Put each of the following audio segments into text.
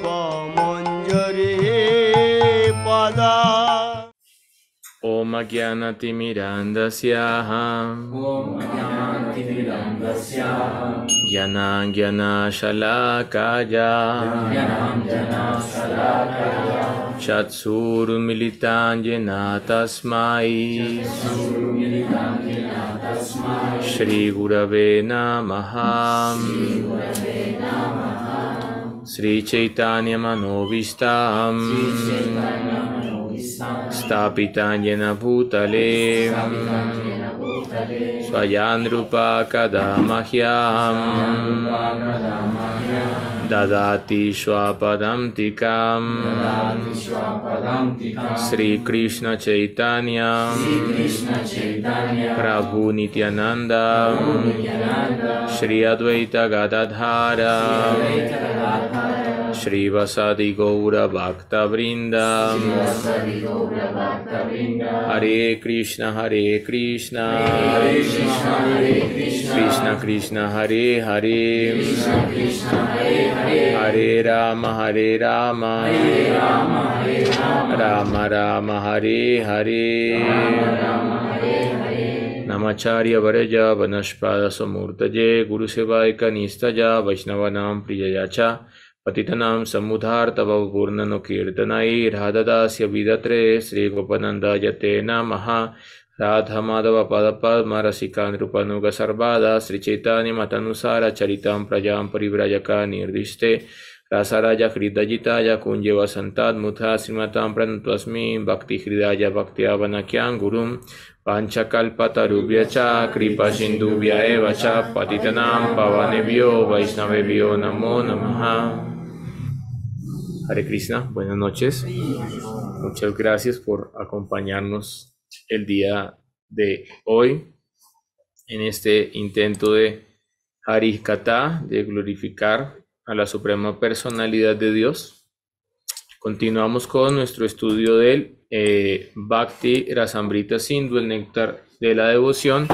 Manjare Pada. Om Jnanatimirandasya Jnana Jnana Shalakaya Chatsuru Militan Jena Tasmai Shri Gurave Namaha Sri Chaitanya Manovistam Stapitan Jena Bhutale Swayandrupa Kadamahyam Dadati Shwapadam Tikam Sri Krishna Chaitanya Prabhu Nityananda Shri Advaita Gadadhara Shri Vasadi Gaura Bhakta Vrinda Hare Krishna Krishna Krishna Hare Hare Hare Rama Rama Rama Hare Hare Namacharya Varaja Vanashpada Samurtaje Guru Sevaika Nistaja Vaishnavanam Priyayacha Patitanam Samudhar Tava Purnano Kirtanai Radhadasya Vidatre Sri Gopananda Yate Namaha Radha Madhava Padapad Marasika Nrupanuga Sarvada Sri Chaitanya Matanusara Charitam Prajam Parivrajaka Nirdiste Rasaraja Hridajitaya Kunjeva Santad Mutha Srimatam Pranutwasmi Bhakti Hridaya Bhaktiavanakyam Gurum Panchakalpatarubhyacha Kripa Sindhubhya Evacha Patitanam Pavanebhyo Vaishnavebhyo Namo Namaha. Hare Krishna, buenas noches. Muchas gracias por acompañarnos el día de hoy en este intento de Harikatha, de glorificar a la Suprema Personalidad de Dios. Continuamos con nuestro estudio del Bhakti Rasamrita Sindhu, el néctar de la devoción,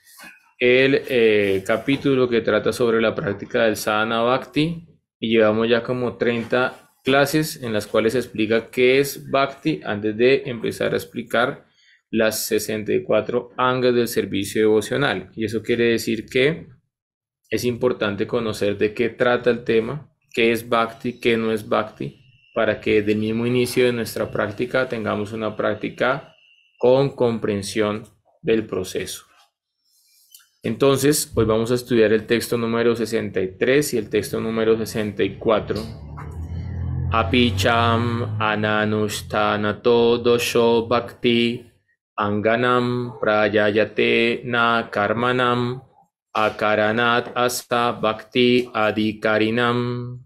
el capítulo que trata sobre la práctica del Sadhana Bhakti, y llevamos ya como 30 clases en las cuales se explica qué es Bhakti antes de empezar a explicar las 64 angas del servicio devocional. Y eso quiere decir que es importante conocer de qué trata el tema, qué es Bhakti, qué no es Bhakti, para que desde el mismo inicio de nuestra práctica tengamos una práctica con comprensión del proceso. Entonces, hoy vamos a estudiar el texto número 63 y el texto número 64. Apicham ananushthanato dosho bhakti anganam prayayate na karmanam akaranat asta bhakti adhikarinam.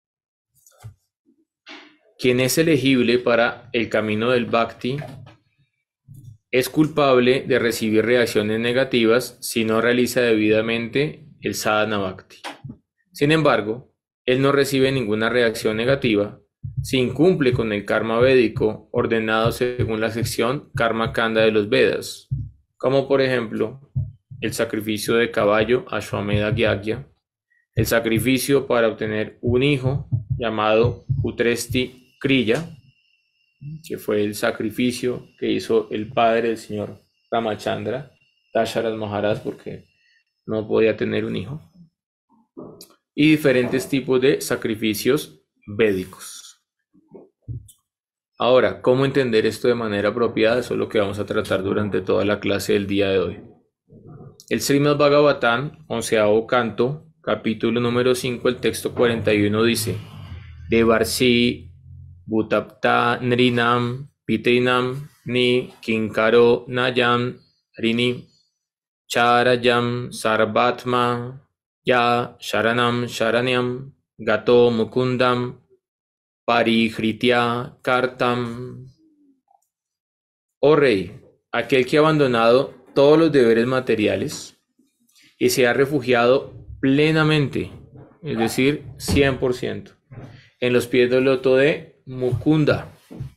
Quien es elegible para el camino del Bhakti es culpable de recibir reacciones negativas si no realiza debidamente el Sadhana Bhakti. Sin embargo, él no recibe ninguna reacción negativa si incumple con el karma védico ordenado según la sección Karma Kanda de los Vedas, como por ejemplo el sacrificio de caballo Ashwamedha Yagya, el sacrificio para obtener un hijo llamado Putresti Kriya, que fue el sacrificio que hizo el padre del señor Ramachandra, Dasharat Maharaj, porque no podía tener un hijo, y diferentes tipos de sacrificios védicos. Ahora, ¿cómo entender esto de manera apropiada? Eso es lo que vamos a tratar durante toda la clase del día de hoy. El Srimad Bhagavatam, 11º canto, capítulo número 5, el texto 41 dice: Devarsi Bhutapta Nrinam Pitrinam Ni Kinkaro Nayam Rini Charayam Sarvatma Ya Sharanam Sharanyam Gato Mukundam Parihritya Kartam. Oh rey, aquel que ha abandonado todos los deberes materiales y se ha refugiado plenamente, es decir, 100%, en los pies del loto de Mukunda.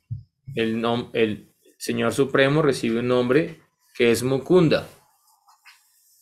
El Señor Supremo recibe un nombre que es Mukunda.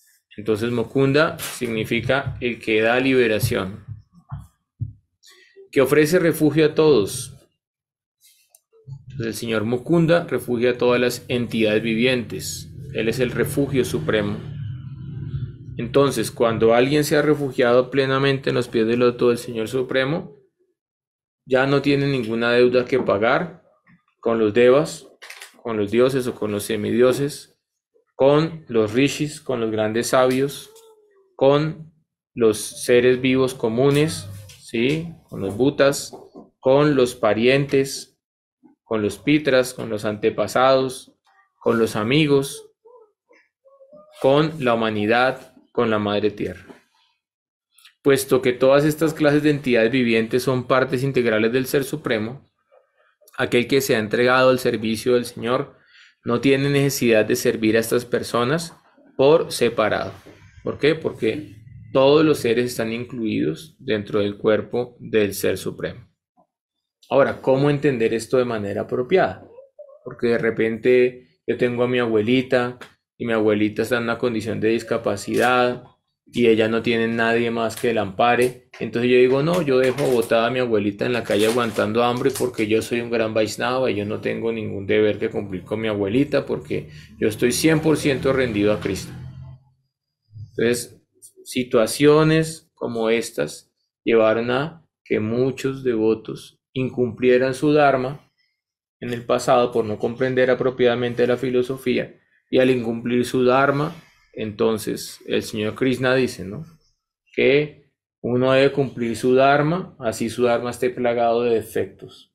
Entonces Mukunda significa el que da liberación. que ofrece refugio a todos. Entonces, el Señor Mukunda refugia a todas las entidades vivientes. Él es el refugio supremo. Entonces, cuando alguien se ha refugiado plenamente en los pies del loto del Señor Supremo, ya no tiene ninguna deuda que pagar con los devas, con los dioses o con los semidioses, con los rishis, con los grandes sabios, con los seres vivos comunes, ¿sí? Con los butas, con los parientes, con los pitras, con los antepasados, con los amigos, con la humanidad, con la Madre Tierra. Puesto que todas estas clases de entidades vivientes son partes integrales del Ser Supremo, aquel que se ha entregado al servicio del Señor no tiene necesidad de servir a estas personas por separado. ¿Por qué? Porque todos los seres están incluidos dentro del cuerpo del Ser Supremo. Ahora, ¿cómo entender esto de manera apropiada? Porque de repente yo tengo a mi abuelita y mi abuelita está en una condición de discapacidad y ella no tiene nadie más que la ampare. Entonces yo digo, no, yo dejo botada a mi abuelita en la calle aguantando hambre porque yo soy un gran Vaishnava y yo no tengo ningún deber que cumplir con mi abuelita porque yo estoy 100% rendido a Cristo. Entonces, situaciones como estas llevaron a que muchos devotos incumplieran su dharma en el pasado por no comprender apropiadamente la filosofía, y al incumplir su dharma, entonces el Señor Krishna dice, ¿no?, que uno debe cumplir su dharma, así su dharma esté plagado de defectos.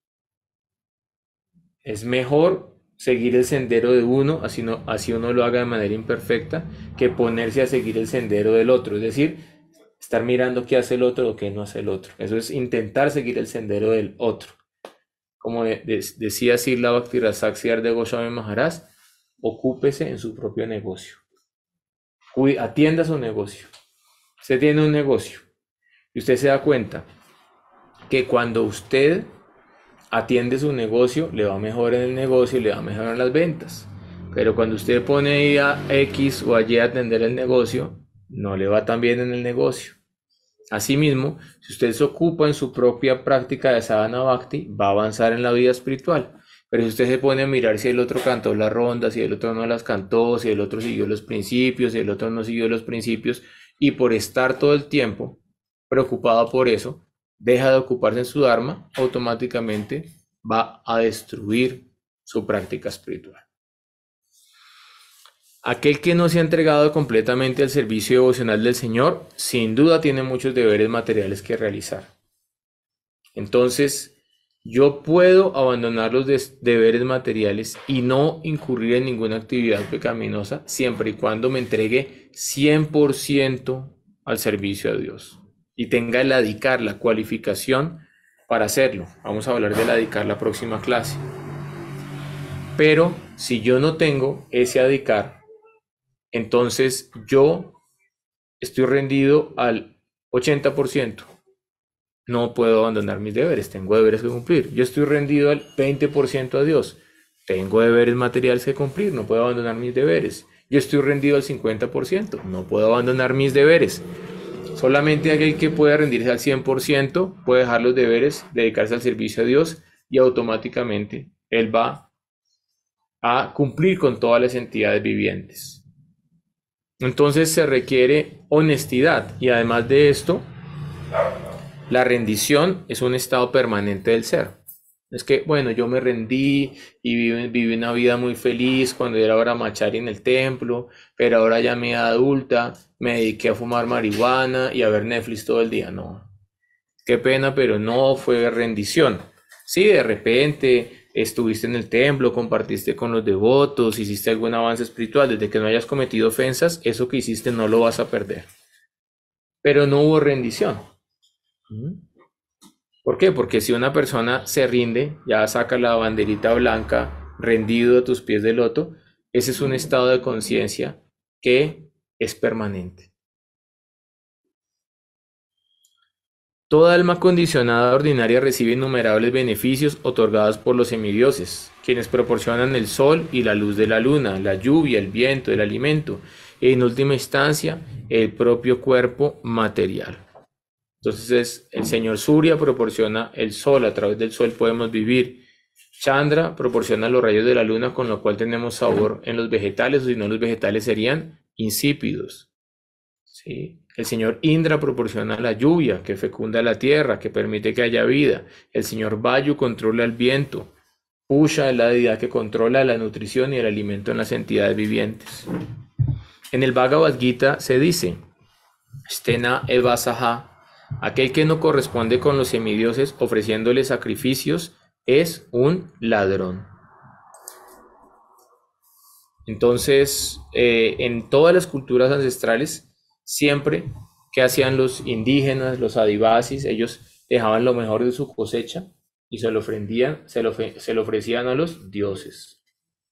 Es mejor seguir el sendero de uno, así uno lo haga de manera imperfecta, que ponerse a seguir el sendero del otro, es decir, estar mirando qué hace el otro o qué no hace el otro. Eso es intentar seguir el sendero del otro. Como decía Srila Bhakti-Rasaq Siddhartha Goswami Maharaj, ocúpese en su propio negocio. Atienda su negocio. Usted tiene un negocio y usted se da cuenta que cuando usted atiende su negocio, le va mejor en el negocio y le va mejor en las ventas. Pero cuando usted pone ahí a X o a Y a atender el negocio, no le va tan bien en el negocio. Asimismo, si usted se ocupa en su propia práctica de sadhana bhakti, va a avanzar en la vida espiritual. Pero si usted se pone a mirar si el otro cantó las rondas, si el otro no las cantó, si el otro siguió los principios, si el otro no siguió los principios, y por estar todo el tiempo preocupado por eso, deja de ocuparse en su dharma, automáticamente va a destruir su práctica espiritual. Aquel que no se ha entregado completamente al servicio devocional del Señor, sin duda tiene muchos deberes materiales que realizar. Entonces, yo puedo abandonar los deberes materiales y no incurrir en ninguna actividad pecaminosa siempre y cuando me entregue 100% al servicio a Dios y tenga el adhikar, la cualificación para hacerlo. Vamos a hablar del adhikar la próxima clase. Pero si yo no tengo ese adhikar, entonces yo estoy rendido al 80%. No puedo abandonar mis deberes, tengo deberes que cumplir. Yo estoy rendido al 20% a Dios. Tengo deberes materiales que cumplir, no puedo abandonar mis deberes. Yo estoy rendido al 50%, no puedo abandonar mis deberes. Solamente aquel que pueda rendirse al 100% puede dejar los deberes, dedicarse al servicio a Dios y automáticamente él va a cumplir con todas las entidades vivientes. Entonces se requiere honestidad y además de esto, la rendición es un estado permanente del ser. Es que, bueno, yo me rendí y viví una vida muy feliz cuando era brahmachari en el templo, pero ahora ya mi edad adulta me dediqué a fumar marihuana y a ver Netflix todo el día. No, qué pena, pero no fue rendición. Sí, de repente estuviste en el templo, compartiste con los devotos, hiciste algún avance espiritual. Desde que no hayas cometido ofensas, eso que hiciste no lo vas a perder. Pero no hubo rendición. ¿Por qué? Porque si una persona se rinde, ya saca la banderita blanca, rendido a tus pies de loto, ese es un estado de conciencia que es permanente. Toda alma condicionada ordinaria recibe innumerables beneficios otorgados por los semidioses, quienes proporcionan el sol y la luz de la luna, la lluvia, el viento, el alimento, y en última instancia, el propio cuerpo material. Entonces el señor Surya proporciona el sol, a través del sol podemos vivir. Chandra proporciona los rayos de la luna, con lo cual tenemos sabor en los vegetales, o si no los vegetales serían insípidos. ¿Sí? El señor Indra proporciona la lluvia, que fecunda la tierra, que permite que haya vida. El señor Vayu controla el viento. Pusha es la deidad que controla la nutrición y el alimento en las entidades vivientes. En el Bhagavad Gita se dice, Stena Evasaha, aquel que no corresponde con los semidioses ofreciéndole sacrificios es un ladrón. Entonces, en todas las culturas ancestrales, siempre que hacían los indígenas, los adivasis, ellos dejaban lo mejor de su cosecha y se lo ofrecían a los dioses.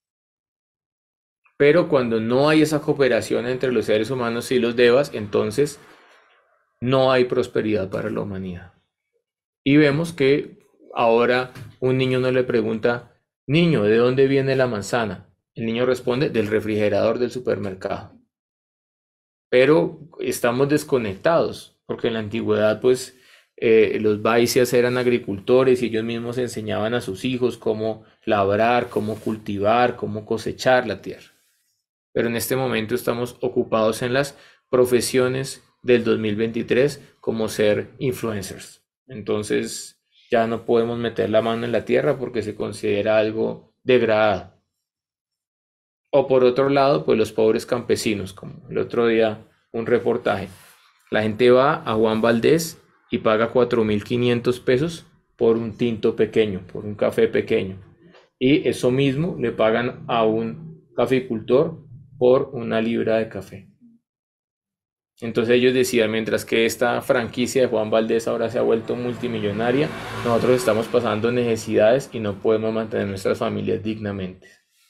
Pero cuando no hay esa cooperación entre los seres humanos y los devas, entonces no hay prosperidad para la humanidad. Y vemos que ahora un niño no le pregunta, niño, ¿de dónde viene la manzana? El niño responde, del refrigerador del supermercado. Pero estamos desconectados, porque en la antigüedad, pues, los vaisyas eran agricultores y ellos mismos enseñaban a sus hijos cómo labrar, cómo cultivar, cómo cosechar la tierra. Pero en este momento estamos ocupados en las profesiones del 2023 como ser influencers. Entonces ya no podemos meter la mano en la tierra porque se considera algo degradado. O por otro lado, pues los pobres campesinos, como el otro día un reportaje. La gente va a Juan Valdez y paga 4.500 pesos por un tinto pequeño, por un café pequeño. Y eso mismo le pagan a un caficultor por una libra de café. Entonces ellos decían, mientras que esta franquicia de Juan Valdez ahora se ha vuelto multimillonaria, nosotros estamos pasando necesidades y no podemos mantener nuestras familias dignamente.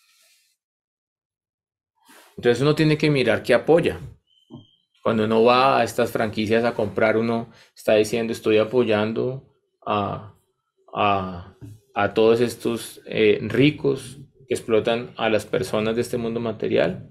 Entonces uno tiene que mirar qué apoya. Cuando uno va a estas franquicias a comprar, uno está diciendo, estoy apoyando a todos estos ricos que explotan a las personas de este mundo material.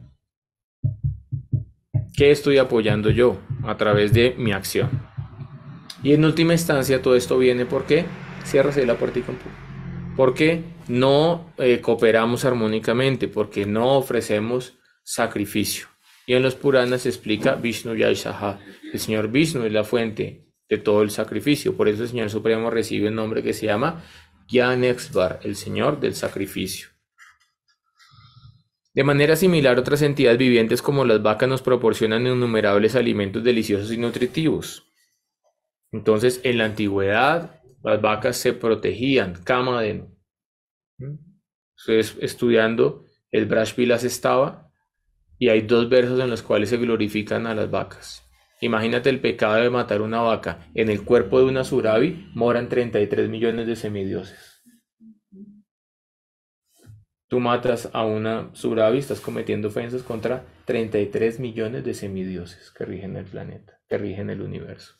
¿Qué estoy apoyando yo a través de mi acción? Y en última instancia todo esto viene porque, ciérrase la puertica un poco, porque no cooperamos armónicamente, porque no ofrecemos sacrificio. Y en los Puranas se explica Vishnu Yaisaha, el señor Vishnu es la fuente de todo el sacrificio, por eso el Señor Supremo recibe un nombre que se llama Gyanexvar, el señor del sacrificio. De manera similar, otras entidades vivientes como las vacas nos proporcionan innumerables alimentos deliciosos y nutritivos. Entonces, en la antigüedad, las vacas se protegían, Kamadenu. Ustedes estudiando el Braj Vilas estaba, y hay dos versos en los cuales se glorifican a las vacas. Imagínate el pecado de matar una vaca. En el cuerpo de una Suravi moran 33 millones de semidioses. Tú matas a una Suravi, estás cometiendo ofensas contra 33 millones de semidioses que rigen el planeta, que rigen el universo.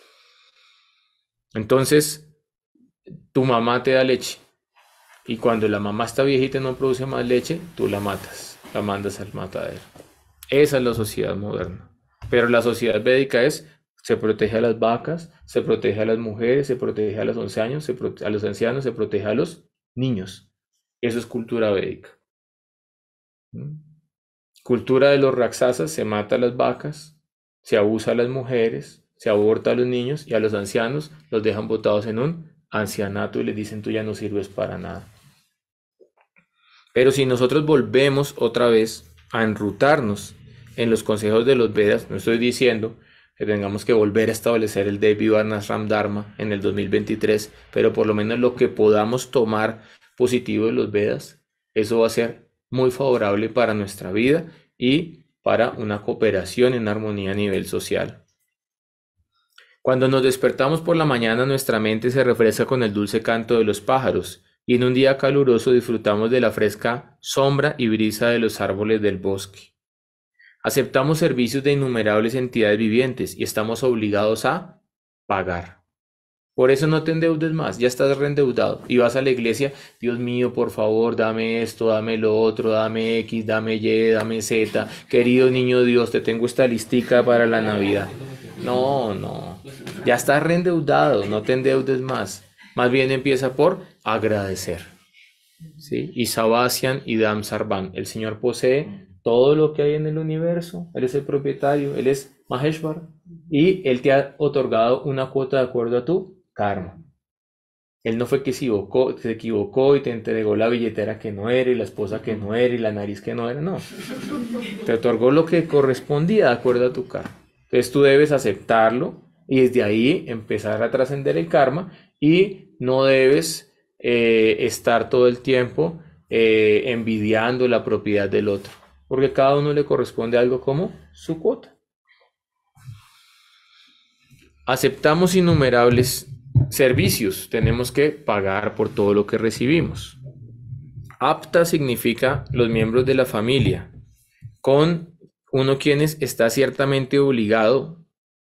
Entonces, tu mamá te da leche. Y cuando la mamá está viejita y no produce más leche, tú la matas, la mandas al matadero. Esa es la sociedad moderna. Pero la sociedad védica se protege a las vacas, se protege a las mujeres, se protege a los ancianos, a los ancianos, se protege a los niños. Eso es cultura védica. Cultura de los Raksasas, se mata a las vacas, se abusa a las mujeres, se aborta a los niños y a los ancianos los dejan botados en un ancianato y les dicen tú ya no sirves para nada. Pero si nosotros volvemos otra vez a enrutarnos en los consejos de los Vedas, no estoy diciendo que tengamos que volver a establecer el Devi Varnashram Dharma en el 2023, pero por lo menos lo que podamos tomar positivo de los Vedas, eso va a ser muy favorable para nuestra vida y para una cooperación en armonía a nivel social. Cuando nos despertamos por la mañana, nuestra mente se refresca con el dulce canto de los pájaros y en un día caluroso disfrutamos de la fresca sombra y brisa de los árboles del bosque. Aceptamos servicios de innumerables entidades vivientes y estamos obligados a pagar. Por eso no te endeudes más, ya estás reendeudado y vas a la iglesia, Dios mío, por favor, dame esto, dame lo otro, dame X, dame Y, dame Z, querido niño Dios, te tengo esta listica para la Navidad. No, no. Ya estás reendeudado, no te endeudes más. Más bien empieza por agradecer. ¿Sí? Y Sabasian y Dam Sarvan. El Señor posee todo lo que hay en el universo. Él es el propietario, Él es Maheshwar. Y Él te ha otorgado una cuota de acuerdo a tu karma. Él no fue que se equivocó y te entregó la billetera que no era, y la esposa que no era, y la nariz que no era, no. Te otorgó lo que correspondía de acuerdo a tu karma. Entonces tú debes aceptarlo y desde ahí empezar a trascender el karma y no debes estar todo el tiempo envidiando la propiedad del otro, porque cada uno le corresponde algo como su cuota. Aceptamos innumerables servicios, tenemos que pagar por todo lo que recibimos. Apta significa los miembros de la familia, con uno quienes está ciertamente obligado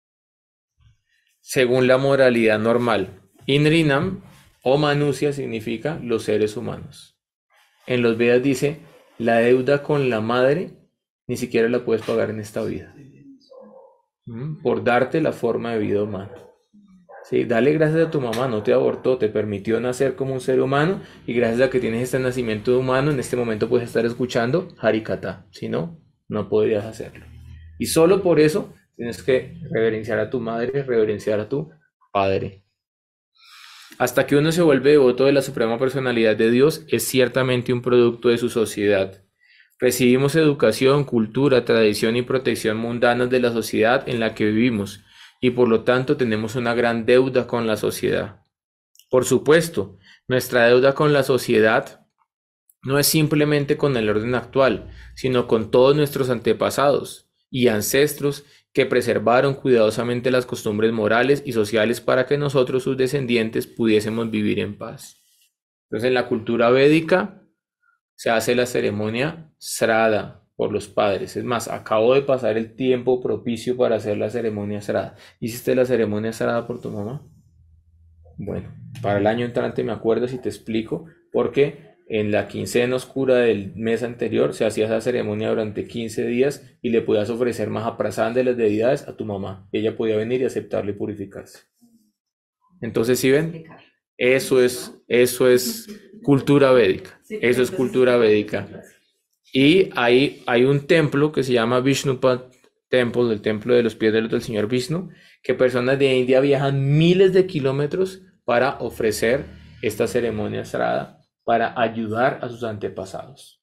según la moralidad normal. Inrinam o Manusia significa los seres humanos. En los Vedas dice, la deuda con la madre ni siquiera la puedes pagar en esta vida, por darte la forma de vida humana. Sí, dale gracias a tu mamá, no te abortó, te permitió nacer como un ser humano y gracias a que tienes este nacimiento humano, en este momento puedes estar escuchando Harikata, si no, no podrías hacerlo. Y solo por eso tienes que reverenciar a tu madre, reverenciar a tu padre. Hasta que uno se vuelve devoto de la Suprema Personalidad de Dios, es ciertamente un producto de su sociedad. Recibimos educación, cultura, tradición y protección mundanas de la sociedad en la que vivimos, y por lo tanto tenemos una gran deuda con la sociedad. Por supuesto, nuestra deuda con la sociedad no es simplemente con el orden actual, sino con todos nuestros antepasados y ancestros que preservaron cuidadosamente las costumbres morales y sociales para que nosotros, sus descendientes, pudiésemos vivir en paz. Entonces, en la cultura védica se hace la ceremonia Srada por los padres. Es más, acabo de pasar el tiempo propicio para hacer la ceremonia Srada. ¿Hiciste la ceremonia Srada por tu mamá? Bueno, para el año entrante me acuerdo si te explico, porque en la quincena oscura del mes anterior se hacía esa ceremonia durante 15 días y le podías ofrecer Mahaprasad de las deidades a tu mamá. Ella podía venir y aceptarle y purificarse. Entonces, ¿sí ven? Eso es cultura védica. Eso es cultura védica. Y hay un templo que se llama Vishnupad Temple, el templo de los pies del señor Vishnu, que personas de India viajan miles de kilómetros para ofrecer esta ceremonia sagrada, para ayudar a sus antepasados.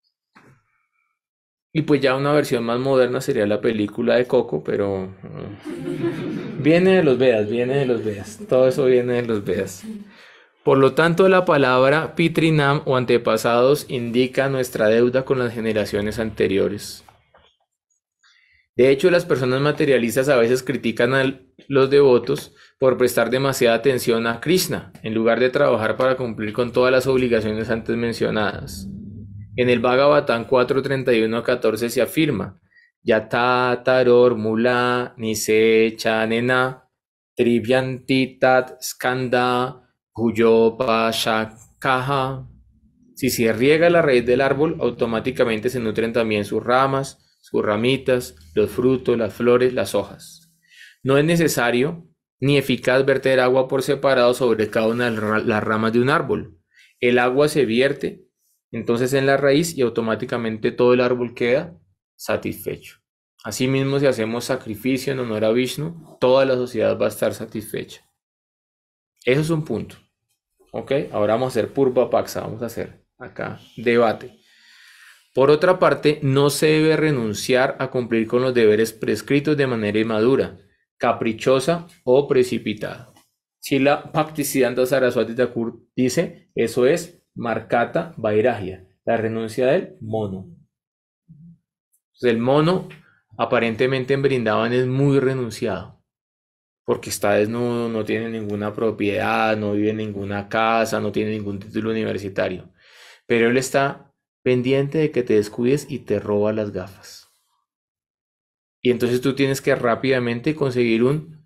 Y pues ya una versión más moderna sería la película de Coco, pero viene de los Vedas, todo eso viene de los Vedas. Por lo tanto, la palabra Pitrinam o antepasados indica nuestra deuda con las generaciones anteriores. De hecho, las personas materialistas a veces critican a los devotos por prestar demasiada atención a Krishna, en lugar de trabajar para cumplir con todas las obligaciones antes mencionadas. En el Bhagavatam 4:31-14 se afirma, Yata taror mula nise chanena tribyanti tat skanda Guyopashakaha. Si se riega la raíz del árbol, automáticamente se nutren también sus ramas, sus ramitas, los frutos, las flores, las hojas. No es necesario ni eficaz verter agua por separado sobre cada una de las ramas de un árbol. El agua se vierte entonces en la raíz y automáticamente todo el árbol queda satisfecho. Asimismo, si hacemos sacrificio en honor a Vishnu, toda la sociedad va a estar satisfecha. Eso es un punto. Ok, ahora vamos a hacer Purva Paksa, vamos a hacer acá debate. Por otra parte, no se debe renunciar a cumplir con los deberes prescritos de manera inmadura, caprichosa o precipitada. Srila Bhaktisiddhanta Saraswati Thakur dice, eso es Markata Vairagya, la renuncia del mono. Entonces, el mono aparentemente en Vrindavan es muy renunciado, porque está desnudo, no tiene ninguna propiedad, no vive en ninguna casa, no tiene ningún título universitario. Pero él está pendiente de que te descuides y te roba las gafas. Y entonces tú tienes que rápidamente conseguir un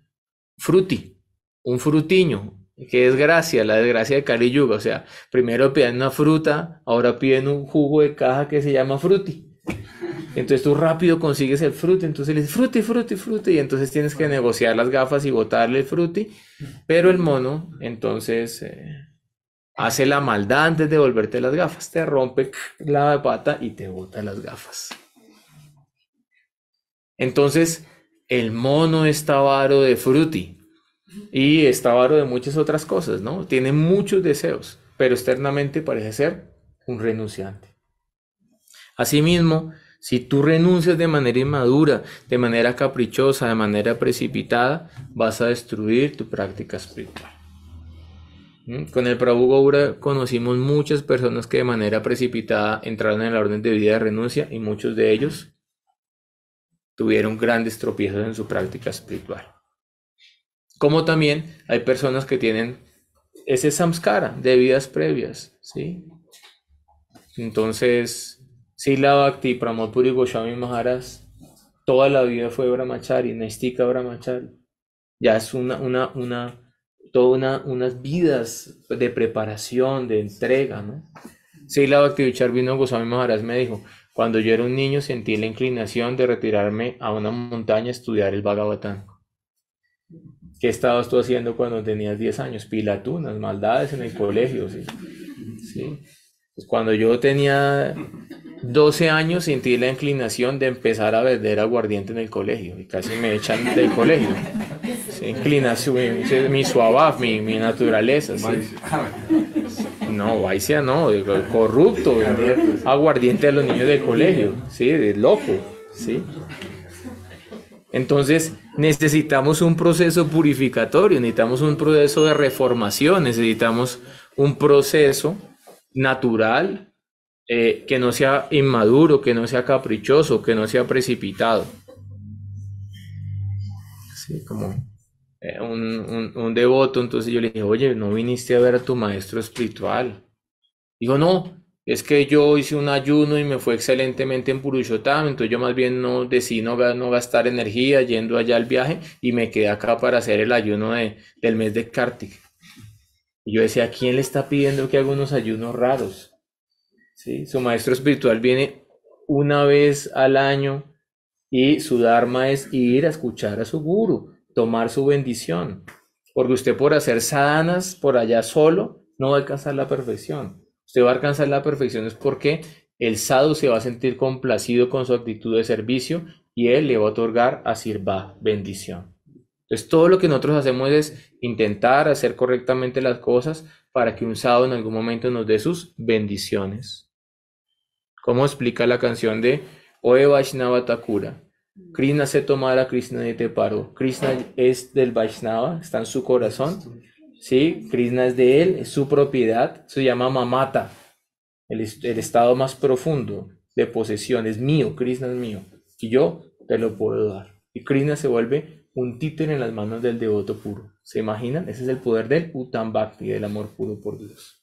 frutiño. Qué desgracia, la desgracia de Kali Yuga. O sea, primero piden una fruta, ahora piden un jugo de caja que se llama fruti. Entonces tú rápido consigues el fruti, entonces le dices fruti, fruti, fruti, y entonces tienes que negociar las gafas y botarle el fruti, pero el mono entonces hace la maldad antes de devolverte las gafas, te rompe la pata y te bota las gafas. Entonces el mono está avaro de fruti y está avaro de muchas otras cosas, ¿no? Tiene muchos deseos, pero externamente parece ser un renunciante. Asimismo, si tú renuncias de manera inmadura, de manera caprichosa, de manera precipitada, vas a destruir tu práctica espiritual. Con el Prabhu Gaura conocimos muchas personas que de manera precipitada entraron en la orden de vida de renuncia y muchos de ellos tuvieron grandes tropiezos en su práctica espiritual. Como también hay personas que tienen ese samskara de vidas previas, ¿sí? Entonces, Srila Bhakti Pramod Puri Goswami Maharaj toda la vida fue brahmachari, Naistika brahmachari. Ya es unas vidas de preparación, de entrega, ¿no? Srila Bhaktivinoda Vino Goswami Maharaj me dijo, cuando yo era un niño sentí la inclinación de retirarme a una montaña a estudiar el Bhagavatam. ¿Qué estabas tú haciendo cuando tenías 10 años? Pilatunas, maldades en el colegio, ¿sí? ¿Sí? Pues cuando yo tenía 12 años sentí la inclinación de empezar a vender aguardiente en el colegio y casi me echan del colegio. ¿Sí? Inclinación, mi suavaj, mi naturaleza. ¿Sí? No, Vaisia no, corrupto, vender aguardiente a los niños del colegio, ¿sí? De loco, ¿sí? Entonces necesitamos un proceso purificatorio, necesitamos un proceso de reformación, necesitamos un proceso natural que no sea inmaduro, que no sea caprichoso, que no sea precipitado. Sí, como un devoto, entonces yo le dije, oye, ¿no viniste a ver a tu maestro espiritual? Digo, no, es que yo hice un ayuno y me fue excelentemente en Purushottam, entonces yo más bien decidí no gastar energía yendo allá al viaje y me quedé acá para hacer el ayuno del mes de Kartik. Y yo decía, ¿a quién le está pidiendo que haga unos ayunos raros? ¿Sí? Su maestro espiritual viene una vez al año y su dharma es ir a escuchar a su guru, tomar su bendición. Porque usted por hacer sadhanas por allá solo no va a alcanzar la perfección. Usted va a alcanzar la perfección es porque el sadhu se va a sentir complacido con su actitud de servicio y él le va a otorgar asirva, bendición. Entonces todo lo que nosotros hacemos es intentar hacer correctamente las cosas para que un sadhu en algún momento nos dé sus bendiciones. ¿Cómo explica la canción de Oe Vaishnava Thakura? Krishna se tomara, Krishna ni te paró. Krishna es del Vaishnava, está en su corazón. ¿Sí? Krishna es de él, es su propiedad. Se llama Mamata, el estado más profundo de posesión. Es mío, Krishna es mío. Y yo te lo puedo dar. Y Krishna se vuelve un títere en las manos del devoto puro. ¿Se imaginan? Ese es el poder del Uttam Bhakti, del amor puro por Dios.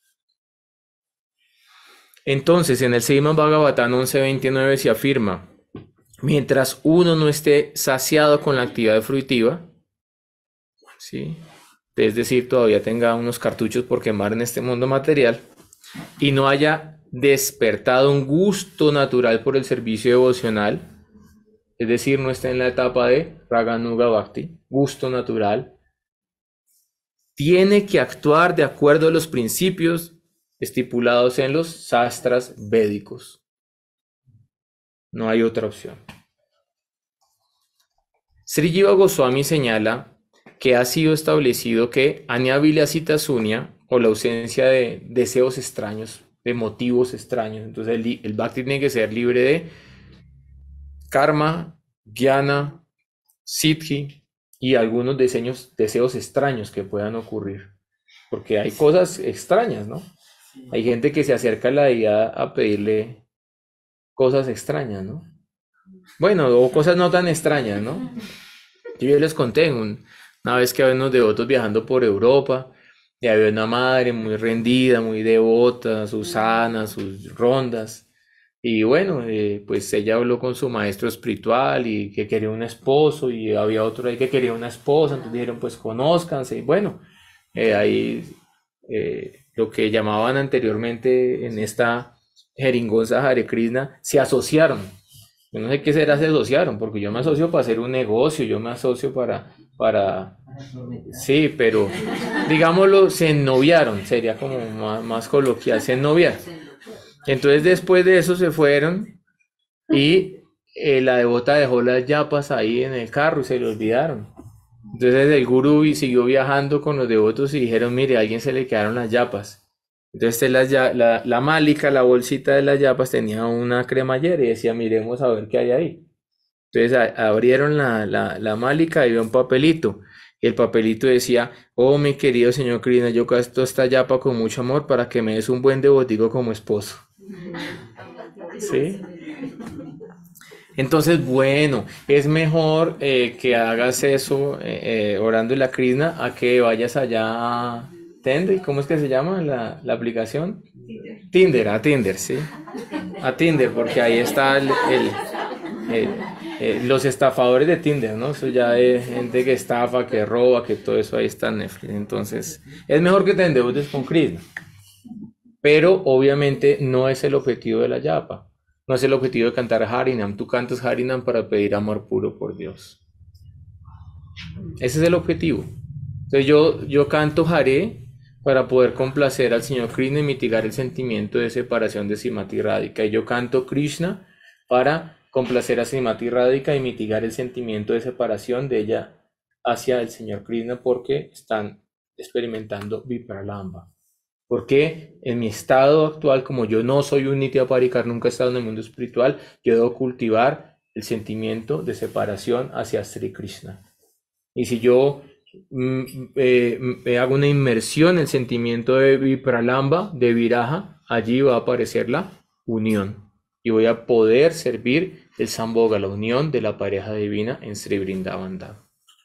Entonces, en el Srimad Bhagavatam 11.29 se afirma, mientras uno no esté saciado con la actividad fruitiva, ¿sí? Es decir, todavía tenga unos cartuchos por quemar en este mundo material, y no haya despertado un gusto natural por el servicio devocional, es decir, no esté en la etapa de Raganuga Bhakti, gusto natural, tiene que actuar de acuerdo a los principios estipulados en los sastras védicos. No hay otra opción. Sri Jiva Goswami señala que ha sido establecido que Aniavilasita Sunya, o la ausencia de deseos extraños, de motivos extraños, entonces el bhakti tiene que ser libre de karma, jnana, siddhi y algunos deseos extraños que puedan ocurrir. Porque hay cosas extrañas, ¿no? Hay gente que se acerca a la deidad a pedirle cosas extrañas, ¿no? Bueno, o cosas no tan extrañas, ¿no? Yo les conté una vez que había unos devotos viajando por Europa y había una madre muy rendida, muy devota, sus sanas, sus rondas. Y bueno, pues ella habló con su maestro espiritual y que quería un esposo y había otro ahí que quería una esposa, entonces dijeron pues conózcanse y bueno, ahí lo que llamaban anteriormente en esta jeringonza Hare Krishna, se asociaron Yo no sé qué será se asociaron, porque yo me asocio para hacer un negocio, yo me asocio para, sí, pero digámoslo, se ennoviaron, sería como más coloquial, se ennoviaron. Entonces después de eso se fueron y la devota dejó las yapas ahí en el carro y se le olvidaron. Entonces el gurú siguió viajando con los devotos y dijeron, mire, a alguien se le quedaron las yapas. Entonces la málica, la bolsita de las yapas tenía una cremallera y decía, miremos a ver qué hay ahí. Entonces abrieron la málica y vio un papelito. Y el papelito decía, oh mi querido señor Krishna, yo gasto esta yapa con mucho amor para que me des un buen devotico como esposo. ¿Sí? Entonces, bueno, es mejor que hagas eso orándole a Krishna a que vayas allá a Tinder. ¿Cómo es que se llama la aplicación? Tinder, a Tinder, sí. A Tinder, porque ahí está los estafadores de Tinder, ¿no? Eso ya es gente que estafa, que roba, que todo eso ahí está en Netflix. Entonces, es mejor que te endeudes con Krishna. Pero obviamente no es el objetivo de la yapa. No es el objetivo de cantar Harinam. Tú cantas Harinam para pedir amor puro por Dios. Ese es el objetivo. Entonces yo canto Hare para poder complacer al Señor Krishna y mitigar el sentimiento de separación de Srimati Radhika. Y yo canto Krishna para complacer a Srimati Radhika y mitigar el sentimiento de separación de ella hacia el Señor Krishna porque están experimentando Vipralambha. Porque en mi estado actual, como yo no soy un Nitya Parikar, nunca he estado en el mundo espiritual, yo debo cultivar el sentimiento de separación hacia Sri Krishna. Y si yo hago una inmersión en el sentimiento de Vipralambha, de Viraja, allí va a aparecer la unión. Y voy a poder servir el Sambhoga, la unión de la pareja divina en Sri Vrindavan Dham.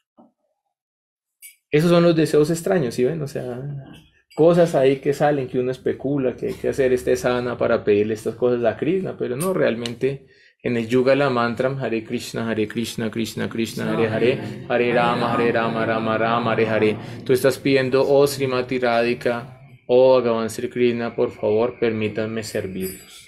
Esos son los deseos extraños, ¿sí ven? O sea, cosas ahí que salen, que uno especula, que hay que hacer este sadhana para pedirle estas cosas a Krishna, pero no, realmente en el Yugala Mantram, Hare Krishna, Krishna Krishna, Hare Hare, Hare Rama, Rama Rama, Hare Hare. Tú estás pidiendo, oh Srimati Radhika, oh Bhagavan Sri Krishna, por favor, permítanme servirlos.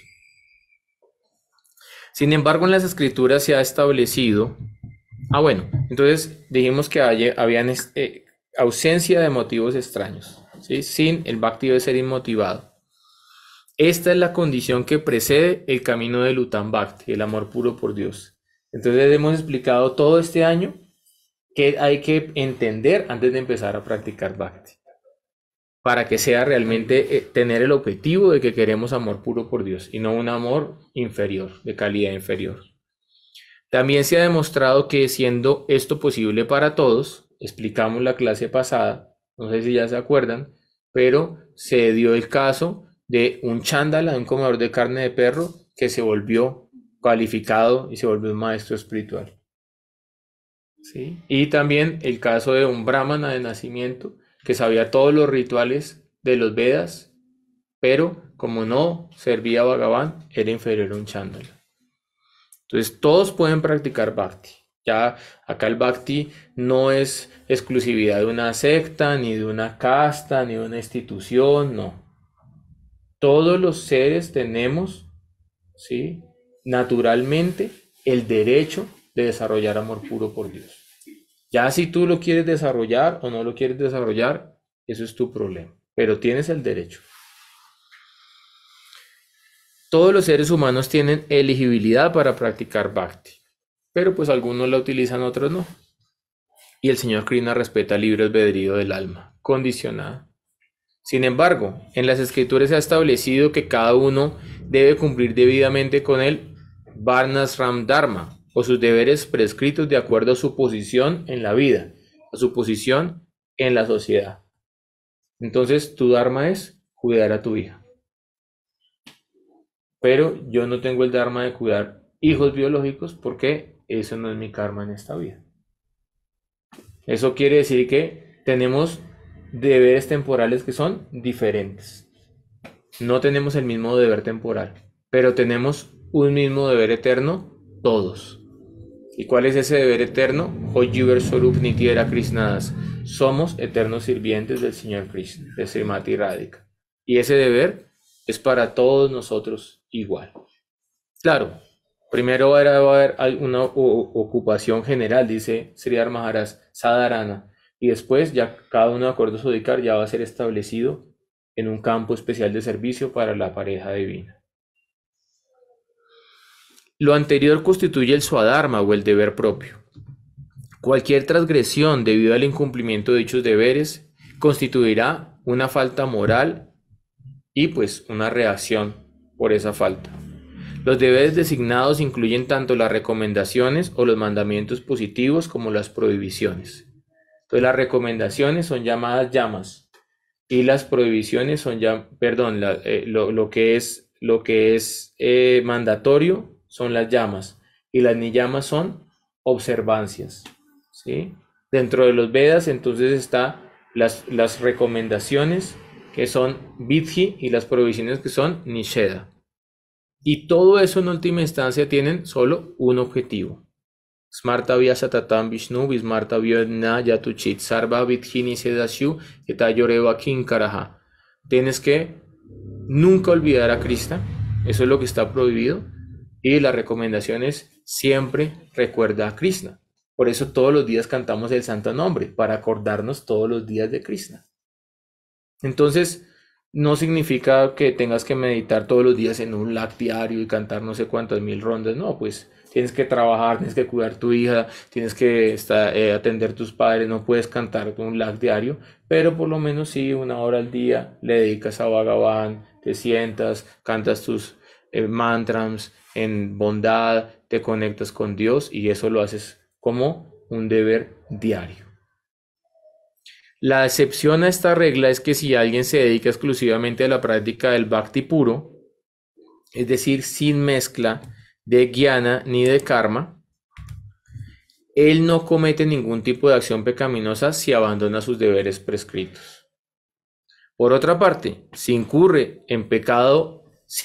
Sin embargo, en las escrituras se ha establecido, bueno, entonces dijimos que habían ausencia de motivos extraños. ¿Sí? Sin el bhakti debe ser inmotivado. Esta es la condición que precede el camino del Uttam Bhakti, el amor puro por Dios. Entonces hemos explicado todo este año que hay que entender antes de empezar a practicar bhakti. Para que sea realmente tener el objetivo de que queremos amor puro por Dios y no un amor inferior, de calidad inferior. También se ha demostrado que siendo esto posible para todos, explicamos la clase pasada, no sé si ya se acuerdan, pero se dio el caso de un chándala, un comedor de carne de perro, que se volvió cualificado y se volvió un maestro espiritual. ¿Sí? Y también el caso de un brahmana de nacimiento, que sabía todos los rituales de los Vedas, pero como no servía a Bhagavan, era inferior a un chándala. Entonces todos pueden practicar bhakti. Ya acá el bhakti no es exclusividad de una secta, ni de una casta, ni de una institución, no. Todos los seres tenemos, ¿sí?, naturalmente el derecho de desarrollar amor puro por Dios. Ya si tú lo quieres desarrollar o no lo quieres desarrollar, eso es tu problema, pero tienes el derecho. Todos los seres humanos tienen elegibilidad para practicar bhakti, pero pues algunos la utilizan, otros no. Y el Señor Krishna respeta el libre albedrío del alma, condicionada. Sin embargo, en las escrituras se ha establecido que cada uno debe cumplir debidamente con el Varnashram Dharma, o sus deberes prescritos de acuerdo a su posición en la vida, a su posición en la sociedad. Entonces, tu Dharma es cuidar a tu hija. Pero yo no tengo el Dharma de cuidar hijos biológicos porque eso no es mi karma en esta vida. Eso quiere decir que tenemos deberes temporales que son diferentes. No tenemos el mismo deber temporal, pero tenemos un mismo deber eterno todos. ¿Y cuál es ese deber eterno? Hojiver Swarup Nitya Krishnadas. Somos eternos sirvientes del Señor Krishna, de Srimati Radhika. Y ese deber es para todos nosotros igual. Claro, Primero va a haber una ocupación general, dice Sridhar Maharaj, Sadharana, y después ya cada uno de acuerdo a su dedicar ya va a ser establecido en un campo especial de servicio para la pareja divina. Lo anterior constituye el swadharma o el deber propio. Cualquier transgresión debido al incumplimiento de dichos deberes constituirá una falta moral y pues una reacción por esa falta. Los deberes designados incluyen tanto las recomendaciones o los mandamientos positivos como las prohibiciones. Entonces las recomendaciones son llamadas yamas y las prohibiciones son lo que es mandatorio son las yamas y las niyamas son observancias, ¿sí? Dentro de los Vedas entonces está las recomendaciones que son vidhi y las prohibiciones que son nisheda. Y todo eso en última instancia tienen solo un objetivo. Smartavya satatam Vishnu Vismartavya na yatuchit sarva vidhini sedashu etayoreva kinkaraha. Tienes que nunca olvidar a Krishna, eso es lo que está prohibido, y la recomendación es siempre recuerda a Krishna. Por eso todos los días cantamos el santo nombre, para acordarnos todos los días de Krishna. Entonces, no significa que tengas que meditar todos los días en un lag diario y cantar no sé cuántas mil rondas, no, pues tienes que trabajar, tienes que cuidar tu hija, tienes que atender tus padres, no puedes cantar un lag diario, pero por lo menos sí, 1 hora al día le dedicas a Bhagavan, te sientas, cantas tus mantras en bondad, te conectas con Dios y eso lo haces como un deber diario. La excepción a esta regla es que si alguien se dedica exclusivamente a la práctica del bhakti puro, es decir, sin mezcla de jnana ni de karma, él no comete ningún tipo de acción pecaminosa si abandona sus deberes prescritos. Por otra parte, si incurre en pecado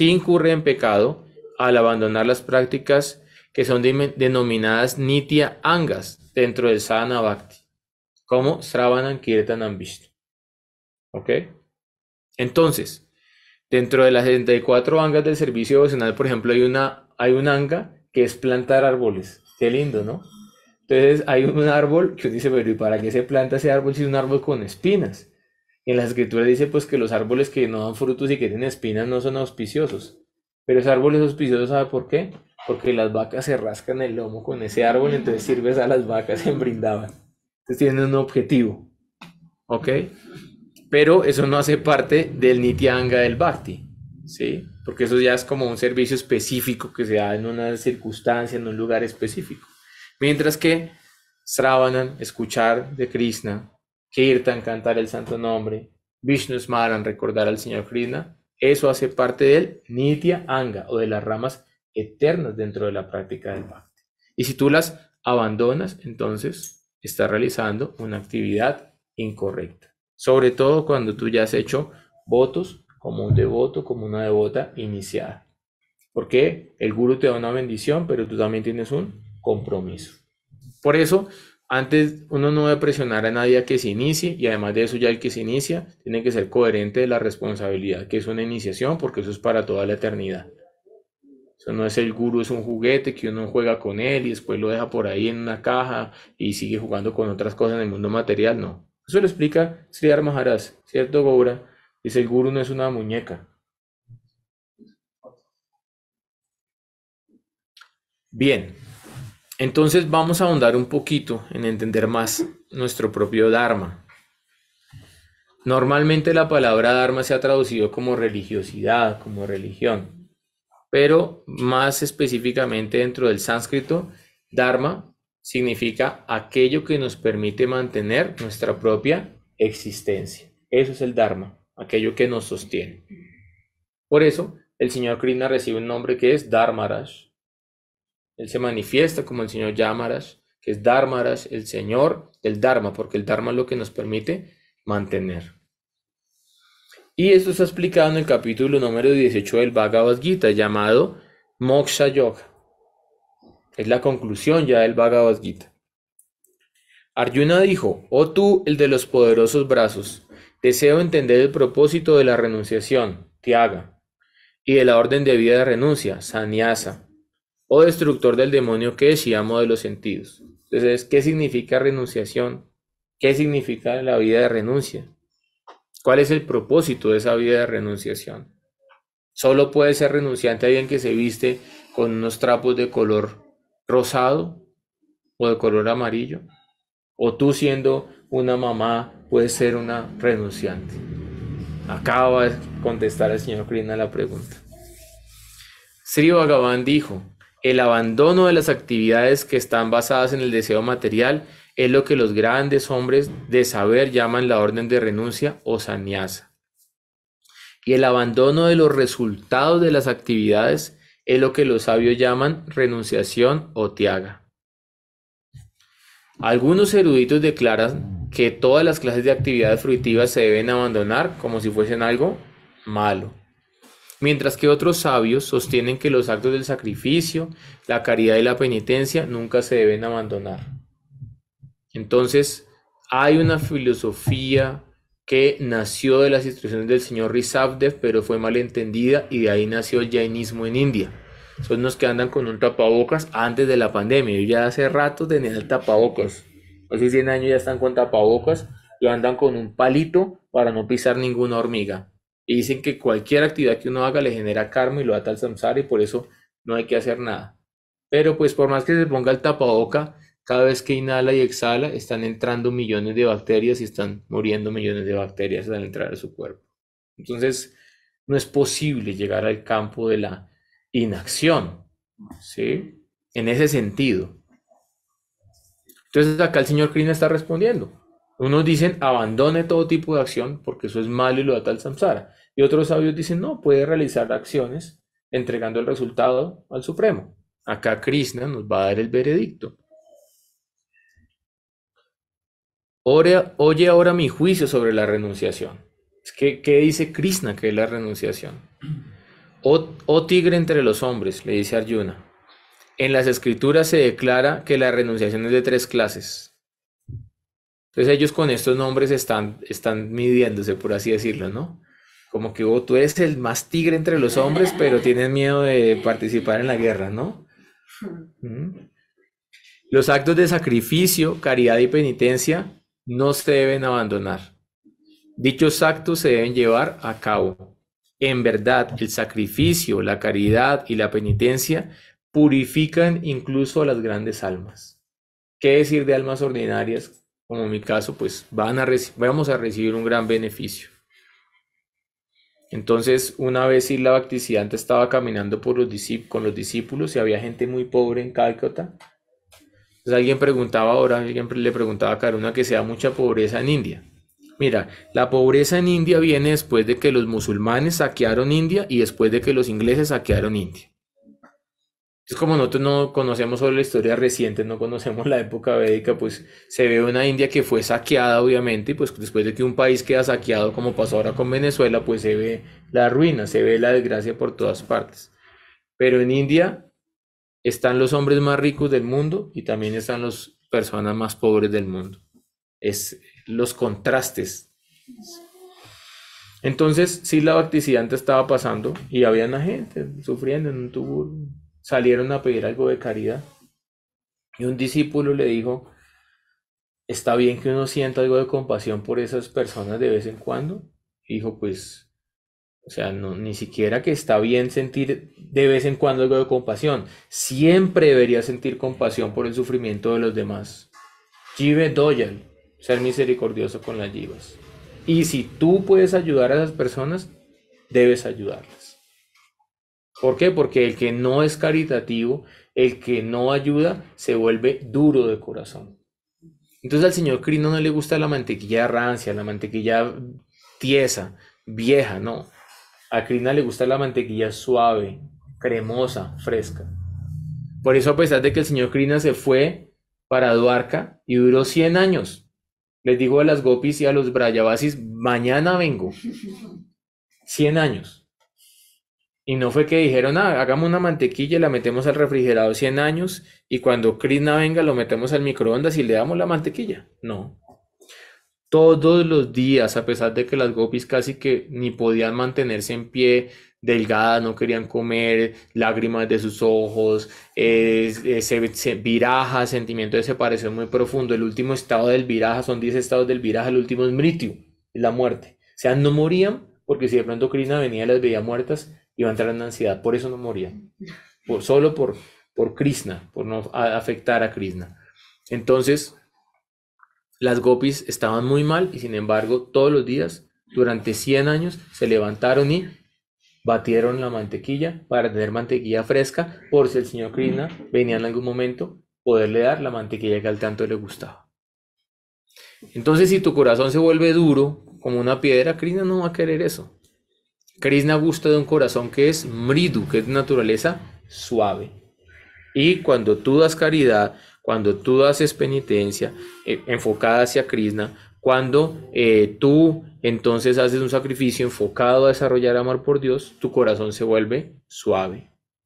al abandonar las prácticas que son denominadas nitya angas dentro del sadhana bhakti, como Sravanam, Kirtanam, Vishnu. ¿Ok? Entonces, dentro de las 74 angas del servicio devocional, por ejemplo, hay un anga que es plantar árboles. Qué lindo, ¿no? Entonces, hay un árbol que uno dice, pero ¿y para qué se planta ese árbol si es un árbol con espinas? Y en las escrituras dice, pues, que los árboles que no dan frutos y que tienen espinas no son auspiciosos. Pero ese árbol es auspicioso, ¿sabe por qué? Porque las vacas se rascan el lomo con ese árbol, entonces sirves a las vacas en Brindavan. Entonces tienen un objetivo, ¿ok? Pero eso no hace parte del Nityanga del Bhakti, ¿sí? Porque eso ya es como un servicio específico que se da en una circunstancia, en un lugar específico. Mientras que Sravanam, escuchar de Krishna, Kirtan, cantar el santo nombre, Vishnu Smaran, recordar al Señor Krishna, eso hace parte del Nitya Anga o de las ramas eternas dentro de la práctica del Bhakti. Y si tú las abandonas, entonces estás realizando una actividad incorrecta. Sobre todo cuando tú ya has hecho votos como un devoto, como una devota iniciada. Porque el gurú te da una bendición, pero tú también tienes un compromiso. Por eso, antes uno no debe presionar a nadie a que se inicie y además de eso ya el que se inicia tiene que ser coherente de la responsabilidad que es una iniciación porque eso es para toda la eternidad. Eso no es el gurú, es un juguete que uno juega con él y después lo deja por ahí en una caja y sigue jugando con otras cosas en el mundo material, no. Eso lo explica Sridhar Maharaj, ¿cierto, Goura? Dice, el gurú no es una muñeca. Bien, entonces vamos a ahondar un poquito en entender más nuestro propio Dharma. Normalmente la palabra Dharma se ha traducido como religiosidad, como religión. Pero más específicamente dentro del sánscrito, Dharma significa aquello que nos permite mantener nuestra propia existencia. Eso es el Dharma, aquello que nos sostiene. Por eso, el señor Krishna recibe un nombre que es Dharmaraj. Él se manifiesta como el señor Yamaraj, que es Dharmaraj, el señor del Dharma, porque el Dharma es lo que nos permite mantener. Y esto está explicado en el capítulo número 18 del Bhagavad Gita, llamado Moksha Yoga. Es la conclusión ya del Bhagavad Gita. Arjuna dijo, oh tú, el de los poderosos brazos, deseo entender el propósito de la renunciación, Tyaga, y de la orden de vida de renuncia, Sannyasa. o destructor del demonio Keshi, amo de los sentidos. Entonces, ¿qué significa renunciación? ¿Qué significa la vida de renuncia? ¿Cuál es el propósito de esa vida de renunciación? Solo puede ser renunciante alguien que se viste con unos trapos de color rosado o de color amarillo. O tú siendo una mamá puedes ser una renunciante. Acaba de contestar el señor Krishna la pregunta. Sri Bhagavan dijo, el abandono de las actividades que están basadas en el deseo material es lo que los grandes hombres de saber llaman la orden de renuncia o sannyasa. Y el abandono de los resultados de las actividades es lo que los sabios llaman renunciación o tyaga. Algunos eruditos declaran que todas las clases de actividades fruitivas se deben abandonar como si fuesen algo malo, mientras que otros sabios sostienen que los actos del sacrificio, la caridad y la penitencia nunca se deben abandonar. Entonces, hay una filosofía que nació de las instrucciones del señor Rishabdev, pero fue malentendida y de ahí nació el jainismo en India. Son los que andan con un tapabocas antes de la pandemia. Yo ya hace rato tenían el tapabocas. Hace 100 años ya están con tapabocas y andan con un palito para no pisar ninguna hormiga. Y dicen que cualquier actividad que uno haga le genera karma y lo ata al samsara y por eso no hay que hacer nada. Pero pues por más que se ponga el tapaboca, cada vez que inhala y exhala están entrando millones de bacterias y están muriendo millones de bacterias al entrar a su cuerpo. Entonces no es posible llegar al campo de la inacción, ¿sí? En ese sentido. Entonces acá el señor Krishna está respondiendo. Unos dicen abandone todo tipo de acción porque eso es malo y lo ata al samsara. Y otros sabios dicen no, puede realizar acciones entregando el resultado al Supremo. Acá Krishna nos va a dar el veredicto. Oye ahora mi juicio sobre la renunciación. ¿Qué dice Krishna que es la renunciación? Oh tigre entre los hombres, le dice Arjuna. En las escrituras se declara que la renunciación es de 3 clases. Entonces ellos con estos nombres están midiéndose, por así decirlo, ¿no? Como que tú eres el más tigre entre los hombres, pero tienes miedo de participar en la guerra, ¿no? Los actos de sacrificio, caridad y penitencia no se deben abandonar. Dichos actos se deben llevar a cabo. En verdad, el sacrificio, la caridad y la penitencia purifican incluso a las grandes almas. ¿Qué decir de almas ordinarias? Como en mi caso, pues vamos a recibir un gran beneficio. Entonces, una vez Srila Bhaktisiddhanta estaba caminando con los discípulos y había gente muy pobre en Cálcuta. Entonces alguien le preguntaba a Karuna que sea mucha pobreza en India. Mira, la pobreza en India viene después de que los musulmanes saquearon India y después de que los ingleses saquearon India. Es como nosotros no conocemos solo la historia reciente, no conocemos la época védica, pues se ve una India que fue saqueada obviamente, y pues después de que un país queda saqueado como pasó ahora con Venezuela, pues se ve la ruina, se ve la desgracia por todas partes. Pero en India están los hombres más ricos del mundo y también están las personas más pobres del mundo. Es los contrastes. Entonces, Srila Bhaktisiddhanta estaba pasando y había una gente sufriendo en un tubo. Salieron a pedir algo de caridad. Y un discípulo le dijo, ¿está bien que uno sienta algo de compasión por esas personas de vez en cuando? Y dijo, pues, o sea, no, ni siquiera que está bien sentir de vez en cuando algo de compasión. Siempre debería sentir compasión por el sufrimiento de los demás. Jive Doyal, ser misericordioso con las jivas. Y si tú puedes ayudar a esas personas, debes ayudarlas. ¿Por qué? Porque el que no es caritativo, el que no ayuda, se vuelve duro de corazón. Entonces al señor Krishna no le gusta la mantequilla rancia, la mantequilla tiesa, vieja, no. A Krishna le gusta la mantequilla suave, cremosa, fresca. Por eso a pesar de que el señor Krishna se fue para Dwarka y duró 100 años, les dijo a las gopis y a los brayavasis, mañana vengo. 100 años. Y no fue que dijeron, hagamos una mantequilla y la metemos al refrigerador 100 años y cuando Krishna venga lo metemos al microondas y le damos la mantequilla. No. Todos los días, a pesar de que las gopis casi que ni podían mantenerse en pie delgada, no querían comer, lágrimas de sus ojos, viraja, sentimiento de separación muy profundo. El último estado del viraja, son 10 estados del viraja, el último es mrityu, es la muerte. O sea, no morían porque si de pronto Krishna venía y las veía muertas, iba a entrar en ansiedad, por eso no morían. Solo por Krishna, por no afectar a Krishna. Entonces, las gopis estaban muy mal y sin embargo, todos los días, durante 100 años, se levantaron y batieron la mantequilla para tener mantequilla fresca, por si el señor Krishna venía en algún momento, poderle dar la mantequilla que al tanto le gustaba. Entonces, si tu corazón se vuelve duro, como una piedra, Krishna no va a querer eso. Krishna gusta de un corazón que es mridu, que es de naturaleza suave. Y cuando tú das caridad, cuando tú haces penitencia enfocada hacia Krishna, cuando tú entonces haces un sacrificio enfocado a desarrollar amor por Dios, tu corazón se vuelve suave.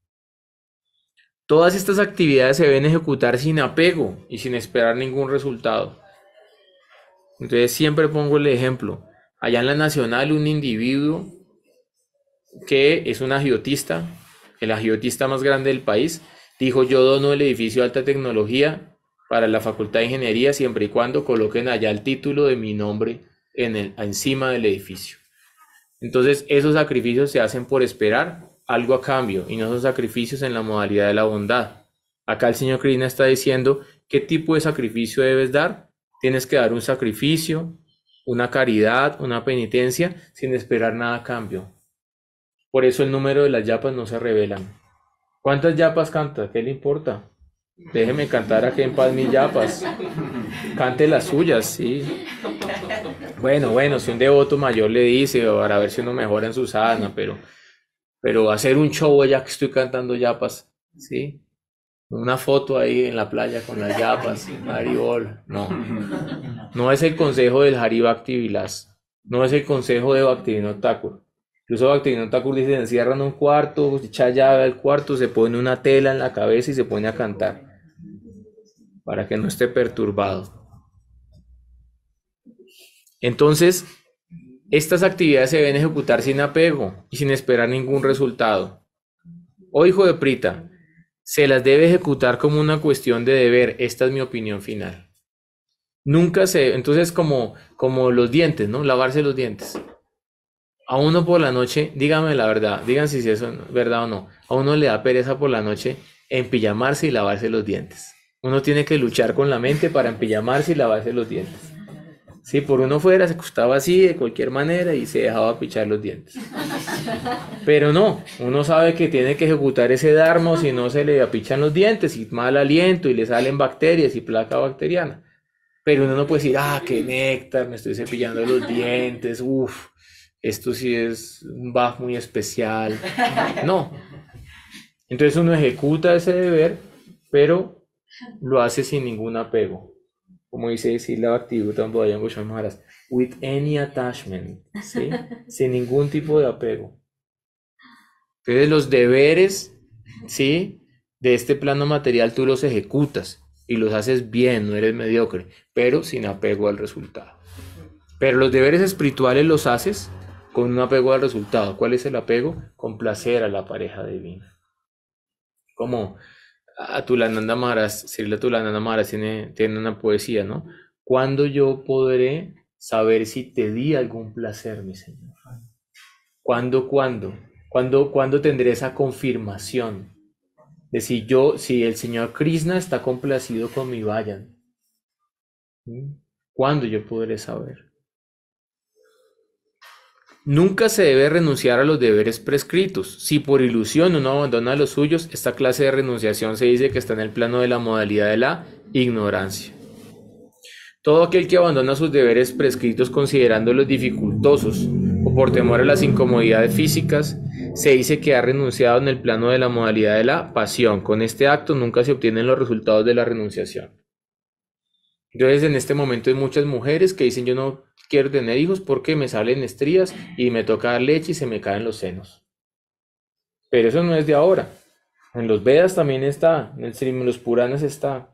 Todas estas actividades se deben ejecutar sin apego y sin esperar ningún resultado. Entonces siempre pongo el ejemplo. Allá en la Nacional, un individuo que es un agiotista, el agiotista más grande del país, dijo: yo dono el edificio de alta tecnología para la Facultad de Ingeniería siempre y cuando coloquen allá el título de mi nombre encima del edificio. Entonces esos sacrificios se hacen por esperar algo a cambio y no son sacrificios en la modalidad de la bondad. Acá el señor Krishna está diciendo qué tipo de sacrificio debes dar. Tienes que dar un sacrificio, una caridad, una penitencia sin esperar nada a cambio. Por eso el número de las yapas no se revelan. ¿Cuántas yapas canta? ¿Qué le importa? Déjeme cantar aquí en paz mis yapas. Cante las suyas, sí. Bueno, si un devoto mayor le dice, para ver si uno mejora en su sadhana, pero hacer un show ya que estoy cantando yapas, ¿sí? Una foto ahí en la playa con las yapas, Haribol, no es el consejo del Hari Bhakti Vilas, no es el consejo de Bhaktivinoda Thakur. Incluso Bhaktivinoda Thakur dice: se encierra en un cuarto, echa llave al cuarto, se pone una tela en la cabeza y se pone a cantar para que no esté perturbado. Entonces, estas actividades se deben ejecutar sin apego y sin esperar ningún resultado. Oh hijo de Prita, se las debe ejecutar como una cuestión de deber. Esta es mi opinión final. Entonces como los dientes, ¿no? Lavarse los dientes. A uno por la noche, dígame la verdad, digan si eso es verdad o no, a uno le da pereza por la noche empijamarse y lavarse los dientes. Uno tiene que luchar con la mente para empijamarse y lavarse los dientes. Si por uno fuera, se acostaba así de cualquier manera y se dejaba pichar los dientes. Pero no, uno sabe que tiene que ejecutar ese dharma, o si no se le apichan los dientes y mal aliento y le salen bacterias y placa bacteriana. Pero uno no puede decir: qué néctar, me estoy cepillando los dientes, esto sí es un baj muy especial. No. Entonces uno ejecuta ese deber, pero lo hace sin ningún apego. Como dice Srila Bhaktivedanta Goswami Maharaj, with any attachment, ¿sí? Sin ningún tipo de apego. Entonces los deberes, ¿sí?, de este plano material tú los ejecutas y los haces bien, no eres mediocre, pero sin apego al resultado. Pero los deberes espirituales los haces con un apego al resultado. ¿Cuál es el apego? Complacer a la pareja divina. Como Atulananda Maharaj, Srila Atulananda Maharaj tiene una poesía, ¿no? ¿Cuándo yo podré saber si te di algún placer, mi Señor? ¿Cuándo tendré esa confirmación de si el Señor Krishna está complacido con mi vayan? ¿Cuándo yo podré saber? Nunca se debe renunciar a los deberes prescritos. Si por ilusión uno abandona los suyos, esta clase de renunciación se dice que está en el plano de la modalidad de la ignorancia. Todo aquel que abandona sus deberes prescritos considerándolos dificultosos o por temor a las incomodidades físicas, se dice que ha renunciado en el plano de la modalidad de la pasión. Con este acto nunca se obtienen los resultados de la renunciación. Entonces en este momento hay muchas mujeres que dicen: yo no quiero tener hijos porque me salen estrías y me toca dar leche y se me caen los senos. Pero eso no es de ahora. En los Vedas también está, en los Puranas está.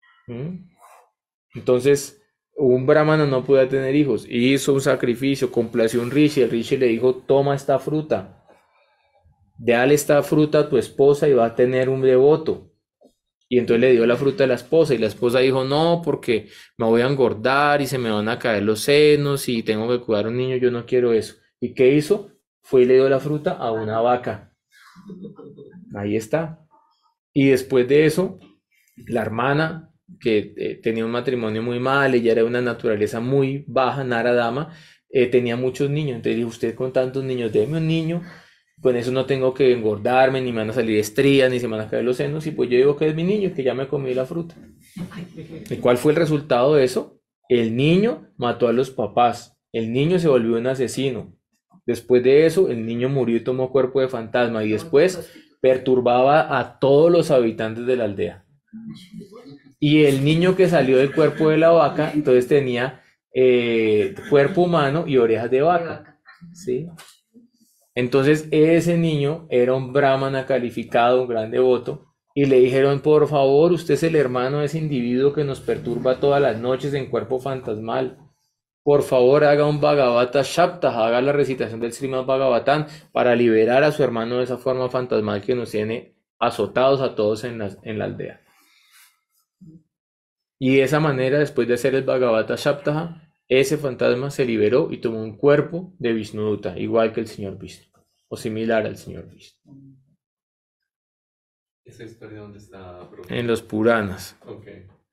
Entonces, un brahmana no podía tener hijos. Hizo un sacrificio, complació a un rishi. El rishi le dijo: toma esta fruta. Dale esta fruta a tu esposa y va a tener un devoto. Y entonces le dio la fruta a la esposa y la esposa dijo, no, porque me voy a engordar y se me van a caer los senos y tengo que cuidar a un niño, yo no quiero eso. ¿Y qué hizo? Fue y le dio la fruta a una vaca. Ahí está. Y después de eso, la hermana, que tenía un matrimonio muy mal, ella era de una naturaleza muy baja, Nara Dama, tenía muchos niños. Entonces dijo, usted con tantos niños, déme un niño, con eso no tengo que engordarme, ni me van a salir estrías, ni se me van a caer los senos, y pues yo digo que es mi niño, que ya me comí la fruta. ¿Y cuál fue el resultado de eso? El niño mató a los papás, el niño se volvió un asesino. Después de eso, el niño murió y tomó cuerpo de fantasma, y después perturbaba a todos los habitantes de la aldea. Y el niño que salió del cuerpo de la vaca, entonces tenía cuerpo humano y orejas de vaca. ¿Sí? Entonces ese niño era un brahmana calificado, un gran devoto, y le dijeron, por favor, usted es el hermano de ese individuo que nos perturba todas las noches en cuerpo fantasmal. Por favor, haga un Bhagavata Shaptaha, haga la recitación del Srimad Bhagavatam para liberar a su hermano de esa forma fantasmal que nos tiene azotados a todos en la aldea. Y de esa manera, después de hacer el Bhagavata Shaptaha, ese fantasma se liberó y tomó un cuerpo de Vishnuduta, igual que el señor Vishnu, o similar al señor Vishnu. ¿Esa historia dónde está, En los Puranas. Ok.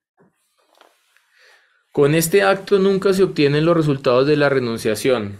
Con este acto nunca se obtienen los resultados de la renunciación.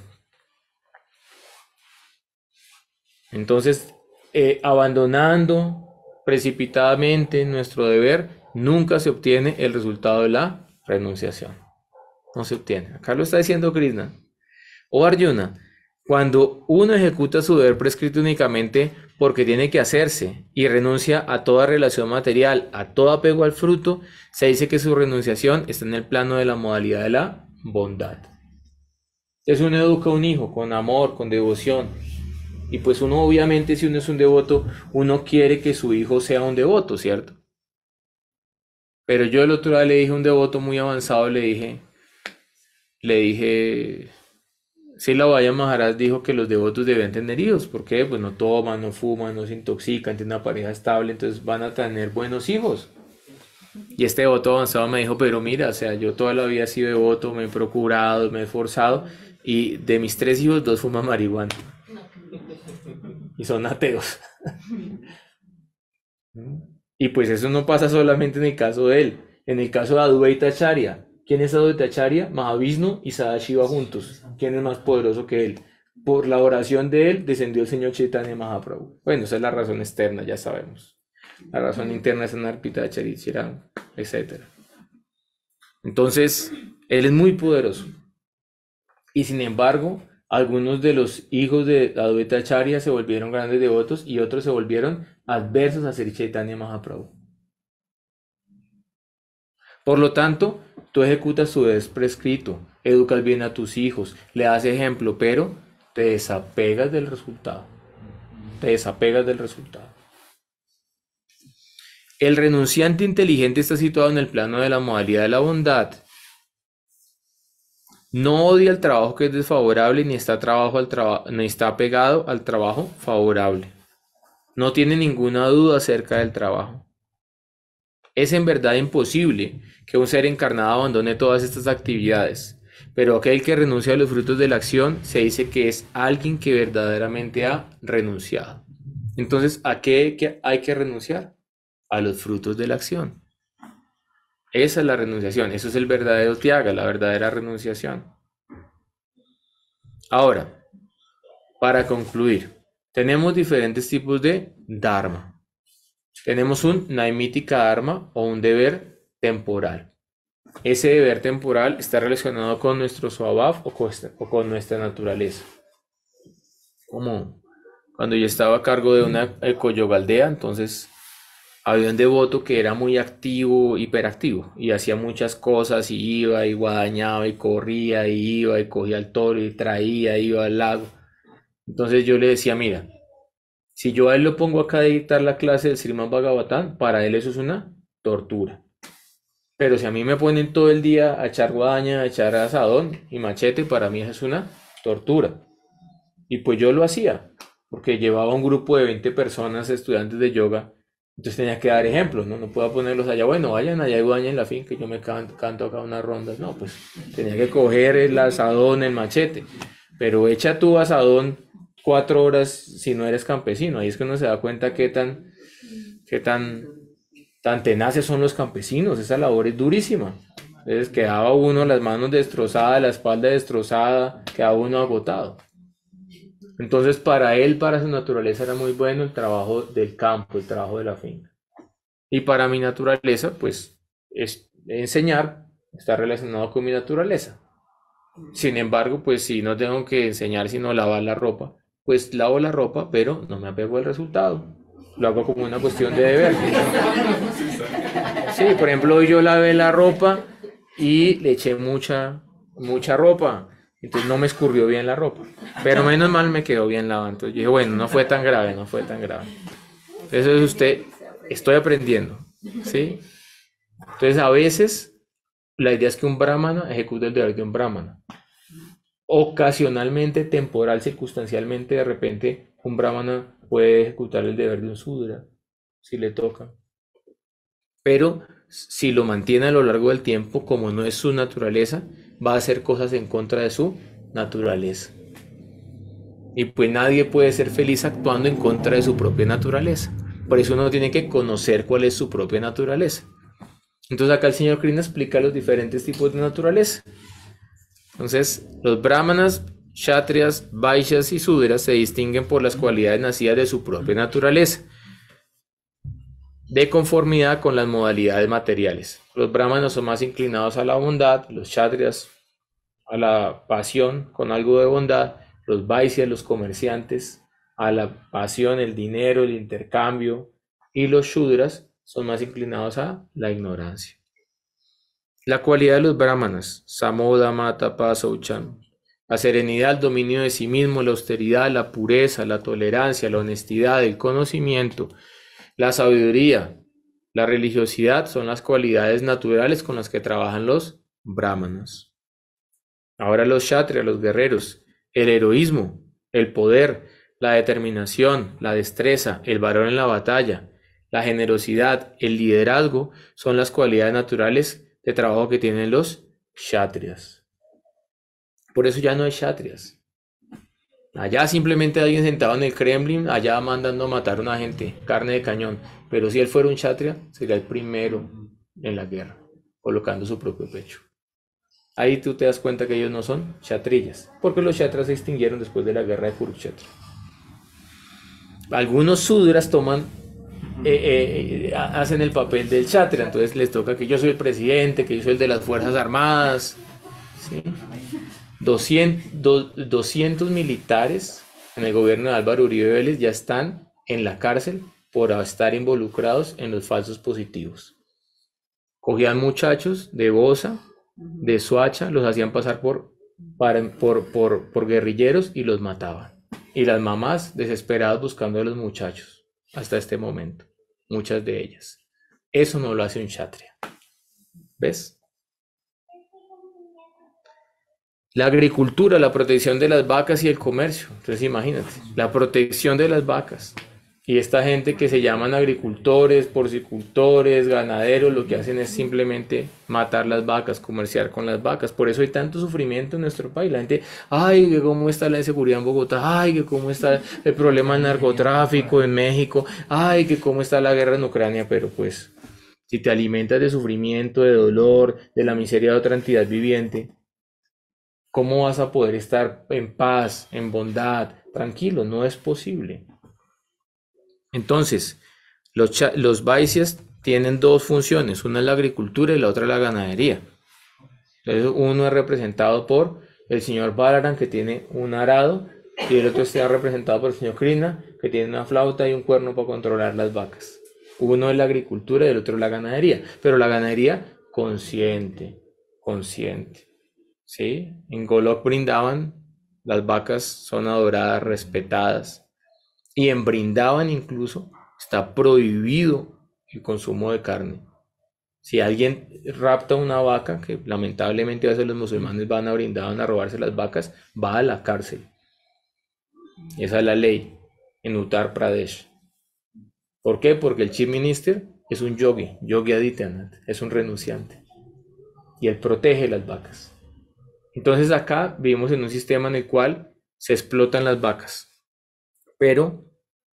Entonces, abandonando precipitadamente nuestro deber, nunca se obtiene el resultado de la renunciación. No se obtiene. Acá lo está diciendo Krishna. O Arjuna, cuando uno ejecuta su deber prescrito únicamente porque tiene que hacerse y renuncia a toda relación material, a todo apego al fruto, se dice que su renunciación está en el plano de la modalidad de la bondad. Entonces uno educa a un hijo con amor, con devoción. Y pues uno obviamente, si uno es un devoto, uno quiere que su hijo sea un devoto, ¿cierto? Pero yo el otro día le dije a un devoto muy avanzado, le dije, Srila Vaya Maharaj dijo que los devotos deben tener hijos. ¿Por qué? Pues no toman, no fuman, no se intoxican, tienen una pareja estable, entonces van a tener buenos hijos. Y este devoto avanzado me dijo, pero mira, o sea, yo toda la vida he sido devoto, me he procurado, me he esforzado, y de mis 3 hijos, 2 fuman marihuana. Y son ateos. Y pues eso no pasa solamente en el caso de él. En el caso de Advaita Acharya. ¿Quién es Advaita Acharya? Mahavishnu y Sadashiva juntos. ¿Quién es más poderoso que él? Por la oración de él descendió el señor Chaitanya Mahaprabhu. Bueno, esa es la razón externa, ya sabemos. La razón interna es Anarpita Charichiram, etc. Entonces, él es muy poderoso. Y sin embargo, algunos de los hijos de Advaita Acharya se volvieron grandes devotos y otros se volvieron adversos a Sri Chaitanya Mahaprabhu. Por lo tanto, tú ejecutas tu deber prescrito, educas bien a tus hijos, le das ejemplo, pero te desapegas del resultado. Te desapegas del resultado. El renunciante inteligente está situado en el plano de la modalidad de la bondad. No odia el trabajo que es desfavorable ni está apegado al trabajo favorable. No tiene ninguna duda acerca del trabajo. Es en verdad imposible que un ser encarnado abandone todas estas actividades, pero aquel que renuncia a los frutos de la acción se dice que es alguien que verdaderamente ha renunciado. Entonces, ¿a qué hay que renunciar? A los frutos de la acción. Esa es la renunciación, eso es el verdadero tyaga, la verdadera renunciación. Ahora, para concluir, tenemos diferentes tipos de dharma. Tenemos un naimítica dharma o un deber temporal. Ese deber temporal está relacionado con nuestro swabhav o con nuestra naturaleza. Como cuando yo estaba a cargo de una ecoyoga aldea, entonces había un devoto que era muy activo, hiperactivo, y hacía muchas cosas, y iba, y guadañaba, y corría, y iba, y cogía el toro, y traía, iba al lago. Entonces yo le decía, mira, si yo a él lo pongo acá a dictar la clase del Srimad Bhagavatam, para él eso es una tortura. Pero si a mí me ponen todo el día a echar guadaña, a echar asadón y machete, para mí eso es una tortura. Y pues yo lo hacía. porque llevaba un grupo de 20 personas, estudiantes de yoga, entonces tenía que dar ejemplos, ¿no? No puedo ponerlos allá, bueno, vayan allá y bañen la finca, yo me canto acá unas rondas, no, pues tenía que coger el asadón, el machete, pero echa tu asadón 4 horas si no eres campesino, ahí es que uno se da cuenta qué tan tenaces son los campesinos, esa labor es durísima. Entonces quedaba uno las manos destrozadas, la espalda destrozada, quedaba uno agotado. Entonces para él, para su naturaleza era muy bueno el trabajo del campo, el trabajo de la finca. Y para mi naturaleza, pues enseñar está relacionado con mi naturaleza. Sin embargo, pues si no tengo que enseñar sino lavar la ropa, pues lavo la ropa, pero no me apego al resultado. Lo hago como una cuestión de deber. Sí, por ejemplo, hoy yo lavé la ropa y le eché mucha ropa. Entonces no me escurrió bien la ropa. Pero menos mal me quedó bien lavada. Entonces yo dije, bueno, no fue tan grave, no fue tan grave. Eso es usted, estoy aprendiendo. ¿Sí? Entonces a veces la idea es que un brahmana ejecute el deber de un brahmana. Ocasionalmente, temporal, circunstancialmente, de repente, un brahmana puede ejecutar el deber de un sudra, si le toca. Pero si lo mantiene a lo largo del tiempo, como no es su naturaleza, va a hacer cosas en contra de su naturaleza. Y pues nadie puede ser feliz actuando en contra de su propia naturaleza. Por eso uno tiene que conocer cuál es su propia naturaleza. Entonces acá el señor Krishna explica los diferentes tipos de naturaleza. Entonces, los brahmanas, kshatriyas, vaishyas y sudras se distinguen por las cualidades nacidas de su propia naturaleza, de conformidad con las modalidades materiales. Los brahmanas son más inclinados a la bondad, los kshatriyas a la pasión con algo de bondad, los vaishyas, los comerciantes, a la pasión, el dinero, el intercambio, y los shudras son más inclinados a la ignorancia. La cualidad de los brahmanas, samodama, tapa, saucham, la serenidad, el dominio de sí mismo, la austeridad, la pureza, la tolerancia, la honestidad, el conocimiento, la sabiduría, la religiosidad son las cualidades naturales con las que trabajan los brahmanas. Ahora los kshatriyas, los guerreros, el heroísmo, el poder, la determinación, la destreza, el valor en la batalla, la generosidad, el liderazgo son las cualidades naturales de trabajo que tienen los kshatriyas. Por eso ya no hay kshatriyas. Allá simplemente alguien sentado en el Kremlin, allá mandando a matar a una gente, carne de cañón. Pero si él fuera un kshatriya, sería el primero en la guerra, colocando su propio pecho. Ahí tú te das cuenta que ellos no son kshatriyas, porque los kshatriyas se extinguieron después de la guerra de Kurukshetra. Algunos sudras hacen el papel del kshatriya, entonces les toca que yo soy el presidente, que yo soy el de las Fuerzas Armadas, ¿sí? 200 militares en el gobierno de Álvaro Uribe Vélez ya están en la cárcel por estar involucrados en los falsos positivos. Cogían muchachos de Bosa, de Soacha, los hacían pasar por guerrilleros y los mataban. Y las mamás desesperadas buscando a los muchachos hasta este momento, muchas de ellas. Eso no lo hace un kshatriya. ¿Ves? La agricultura, la protección de las vacas y el comercio. Entonces imagínate, la protección de las vacas. Y esta gente que se llaman agricultores, porcicultores, ganaderos, lo que hacen es simplemente matar las vacas, comerciar con las vacas. Por eso hay tanto sufrimiento en nuestro país. La gente, ay, que cómo está la inseguridad en Bogotá, ay, que cómo está el problema del narcotráfico en México, ay, que cómo está la guerra en Ucrania. Pero pues, si te alimentas de sufrimiento, de dolor, de la miseria de otra entidad viviente, ¿cómo vas a poder estar en paz, en bondad, tranquilo? No es posible. Entonces, los vaisyas tienen dos funciones, una es la agricultura y la otra la ganadería. Entonces, uno es representado por el señor Balaram, que tiene un arado, y el otro está representado por el señor Krishna, que tiene una flauta y un cuerno para controlar las vacas. Uno es la agricultura y el otro es la ganadería, pero la ganadería consciente. ¿Sí? En Golok Brindavan las vacas son adoradas, respetadas, y en Brindavan incluso está prohibido el consumo de carne. Si alguien rapta una vaca, que lamentablemente a veces los musulmanes van a Brindavan a robarse las vacas, va a la cárcel. Esa es la ley. en Uttar Pradesh. ¿Por qué? Porque el Chief Minister es un yogi, Yogi Adityanath, es un renunciante. Y él protege las vacas. Entonces acá vivimos en un sistema en el cual se explotan las vacas. Pero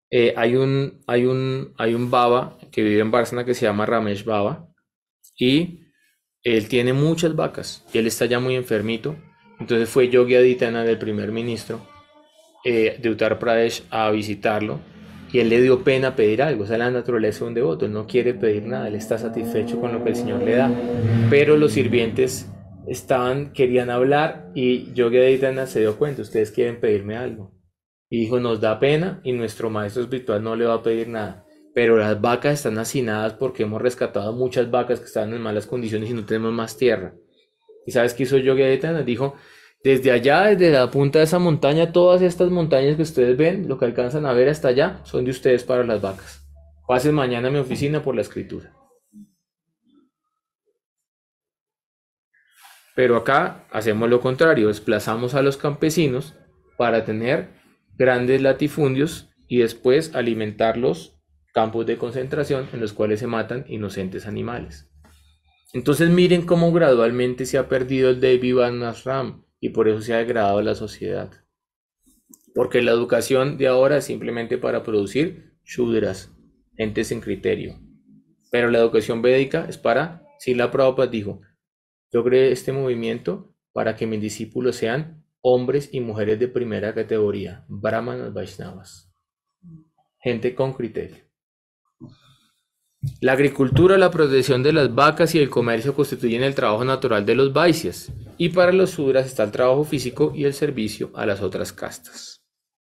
hay un Baba que vive en Varsana que se llama Ramesh Baba. Y él tiene muchas vacas. Y él está ya muy enfermito. Entonces fue Yogi Adityanath, el primer ministro de Uttar Pradesh, a visitarlo. Y él le dio pena pedir algo. Esa es la naturaleza de un devoto. Él no quiere pedir nada. Él está satisfecho con lo que el Señor le da. Pero los sirvientes querían hablar y Yogi Adityanath se dio cuenta. Ustedes quieren pedirme algo. Y dijo, nos da pena y nuestro maestro espiritual no le va a pedir nada. Pero las vacas están hacinadas porque hemos rescatado muchas vacas que estaban en malas condiciones y no tenemos más tierra. ¿Y sabes qué hizo Yogi Adityanath? Dijo, desde allá, desde la punta de esa montaña, todas estas montañas que ustedes ven, lo que alcanzan a ver hasta allá, son de ustedes para las vacas. Pasen mañana a mi oficina por la escritura. Pero acá hacemos lo contrario, desplazamos a los campesinos para tener grandes latifundios y después alimentar los campos de concentración en los cuales se matan inocentes animales. Entonces miren cómo gradualmente se ha perdido el Devi Varnashram y por eso se ha degradado la sociedad. Porque la educación de ahora es simplemente para producir shudras, gente sin criterio. Pero la educación védica es para, Srila Prabhupada dijo, yo creé este movimiento para que mis discípulos sean hombres y mujeres de primera categoría, brahmanas, vaishnavas, gente con criterio. La agricultura, la protección de las vacas y el comercio constituyen el trabajo natural de los vaisyas, y para los sudras está el trabajo físico y el servicio a las otras castas.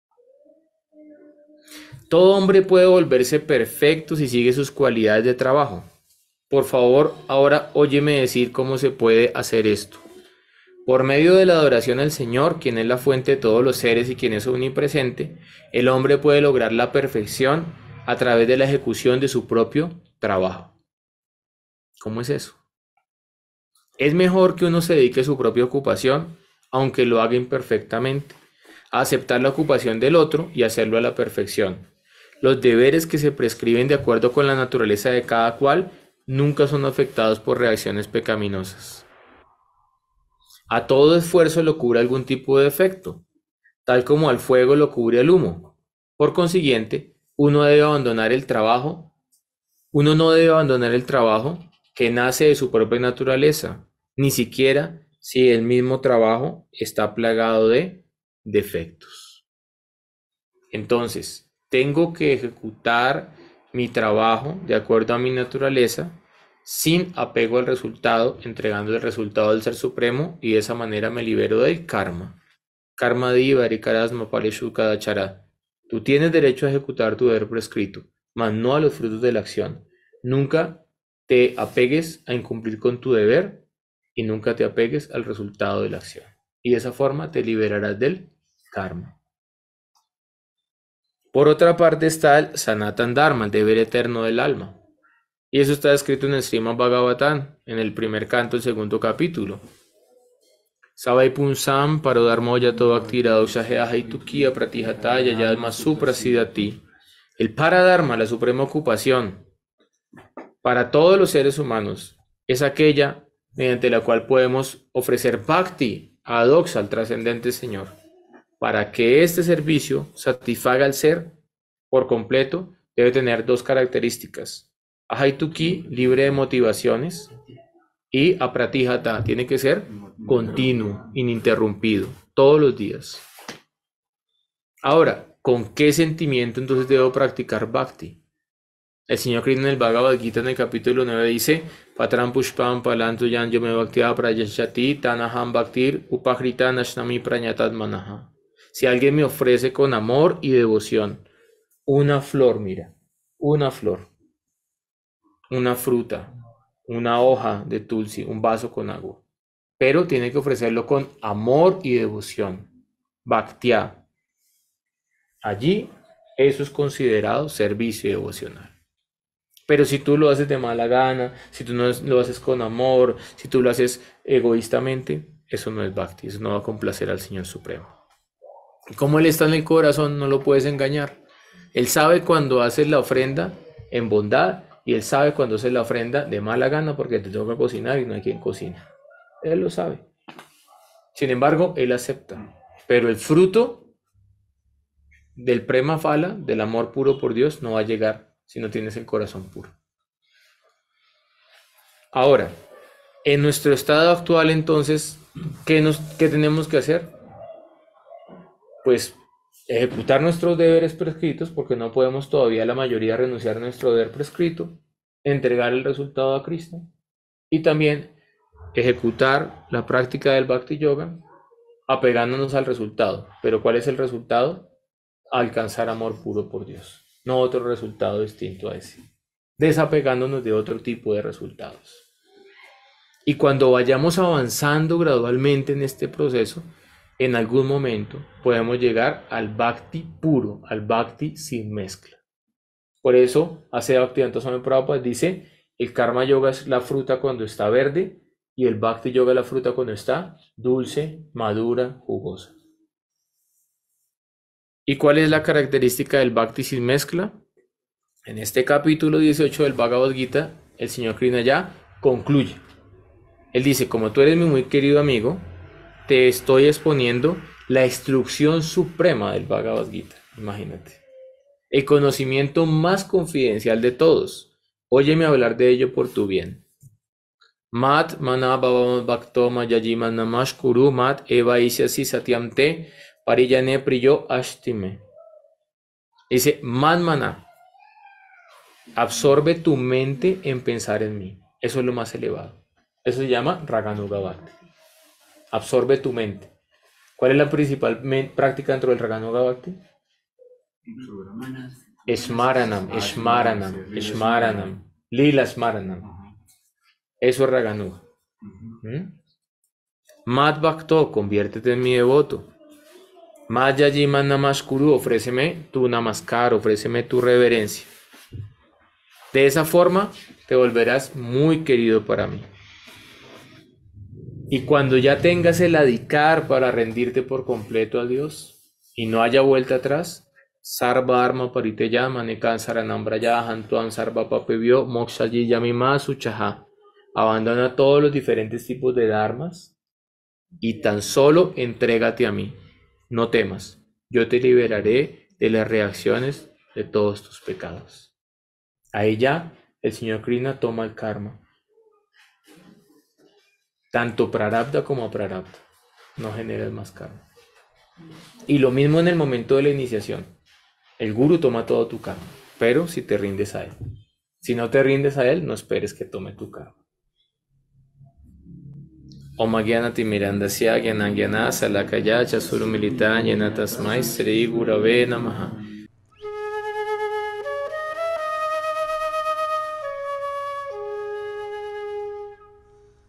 Todo hombre puede volverse perfecto si sigue sus cualidades de trabajo. Por favor, ahora óyeme decir cómo se puede hacer esto. Por medio de la adoración al Señor, quien es la fuente de todos los seres y quien es omnipresente, el hombre puede lograr la perfección a través de la ejecución de su propio trabajo. ¿Cómo es eso? Es mejor que uno se dedique a su propia ocupación, aunque lo haga imperfectamente, a aceptar la ocupación del otro y hacerlo a la perfección. Los deberes que se prescriben de acuerdo con la naturaleza de cada cual nunca son afectados por reacciones pecaminosas. A todo esfuerzo lo cubre algún tipo de defecto, tal como al fuego lo cubre el humo. Por consiguiente, uno no debe abandonar el trabajo que nace de su propia naturaleza, ni siquiera si el mismo trabajo está plagado de defectos. Entonces, tengo que ejecutar mi trabajo de acuerdo a mi naturaleza, sin apego al resultado, entregando el resultado al Ser Supremo, y de esa manera me libero del karma. Karma diva rikarasma pareshu kadachara. Tú tienes derecho a ejecutar tu deber prescrito, mas no a los frutos de la acción. Nunca te apegues a incumplir con tu deber y nunca te apegues al resultado de la acción. Y de esa forma te liberarás del karma. Por otra parte está el Sanatan Dharma, el deber eterno del alma. Y eso está escrito en el Srimad Bhagavatam, en el primer canto, el segundo capítulo. Savai punsam parodharmoya tobhaktira dokshaheahaitukia pratihataya yadma suprasidati. El Paradharma, la suprema ocupación para todos los seres humanos, es aquella mediante la cual podemos ofrecer bhakti a doxa, al trascendente Señor. Para que este servicio satisfaga al ser por completo, debe tener dos características. Ahaituki, libre de motivaciones, y apratijata, tiene que ser continuo, ininterrumpido, todos los días. Ahora, ¿con qué sentimiento entonces debo practicar bhakti? El Señor Krishna en el Bhagavad Gita en el capítulo 9 dice: Patram pushpam palantu yan yome bhaktiya prayashati tanaham bhaktir upahrita nashnami prañatat manaha. Si alguien me ofrece con amor y devoción una flor, mira, una flor, una fruta, una hoja de tulsi, un vaso con agua, pero tiene que ofrecerlo con amor y devoción, bhaktya. Allí eso es considerado servicio devocional. Pero si tú lo haces de mala gana, si tú no lo haces con amor, si tú lo haces egoístamente, eso no es bhakti, eso no va a complacer al Señor Supremo. Como Él está en el corazón, no lo puedes engañar. Él sabe cuando haces la ofrenda en bondad y Él sabe cuando haces la ofrenda de mala gana porque te toca cocinar y no hay quien cocina. Él lo sabe. Sin embargo, Él acepta. Pero el fruto del prema phala, del amor puro por Dios, no va a llegar si no tienes el corazón puro. Ahora, en nuestro estado actual, entonces, ¿qué tenemos que hacer? Pues ejecutar nuestros deberes prescritos, porque no podemos todavía la mayoría renunciar a nuestro deber prescrito, entregar el resultado a Cristo y también ejecutar la práctica del Bhakti Yoga apegándonos al resultado. Pero ¿cuál es el resultado? Alcanzar amor puro por Dios, no otro resultado distinto a ese, desapegándonos de otro tipo de resultados. Y cuando vayamos avanzando gradualmente en este proceso, en algún momento podemos llegar al Bhakti puro, al Bhakti sin mezcla. Por eso, hace Bhaktivedanta Swami Prabhupada dice, el Karma Yoga es la fruta cuando está verde y el Bhakti Yoga es la fruta cuando está dulce, madura, jugosa. ¿Y cuál es la característica del Bhakti sin mezcla? En este capítulo 18 del Bhagavad Gita, el señor Krishna ya concluye. Él dice, como tú eres mi muy querido amigo, te estoy exponiendo la instrucción suprema del Bhagavad Gita. Imagínate. El conocimiento más confidencial de todos. Óyeme hablar de ello por tu bien. Mat mana bhavavam bhakto mayaji namash kuru mat eva isyasi satyam te pariyane priyo ashtime. Dice, man mana, absorbe tu mente en pensar en mí. Eso es lo más elevado. Eso se llama Raganuga Bhakti. Absorbe tu mente. ¿Cuál es la principal práctica dentro del Raganuga Bhakti? Smaranam, Smaranam, Smaranam, Lila Smaranam. Eso es Raganuga. Mad Bhakto, conviértete en mi devoto. Mad Yajiman Namaskuru, ofréceme tu namaskar, ofréceme tu reverencia. De esa forma te volverás muy querido para mí. Y cuando ya tengas el adhikar para rendirte por completo a Dios y no haya vuelta atrás, Sarva Arma Pariteya Manekan Saranam Brayahan Tuam Sarva Papevyo Mokshaji Yamima Suchaha. Abandona todos los diferentes tipos de dharmas y tan solo entrégate a mí. No temas, yo te liberaré de las reacciones de todos tus pecados. Ahí ya el señor Krishna toma el karma. Tanto prarabdha como aprarabdha. No generas más karma. Y lo mismo en el momento de la iniciación. El guru toma todo tu karma, pero si te rindes a él. Si no te rindes a él, no esperes que tome tu karma. Om Gyanati Mirandasya Gyanangyana Salakaya Chasurumilita Yena Tasmai Sri Gurave Namaha.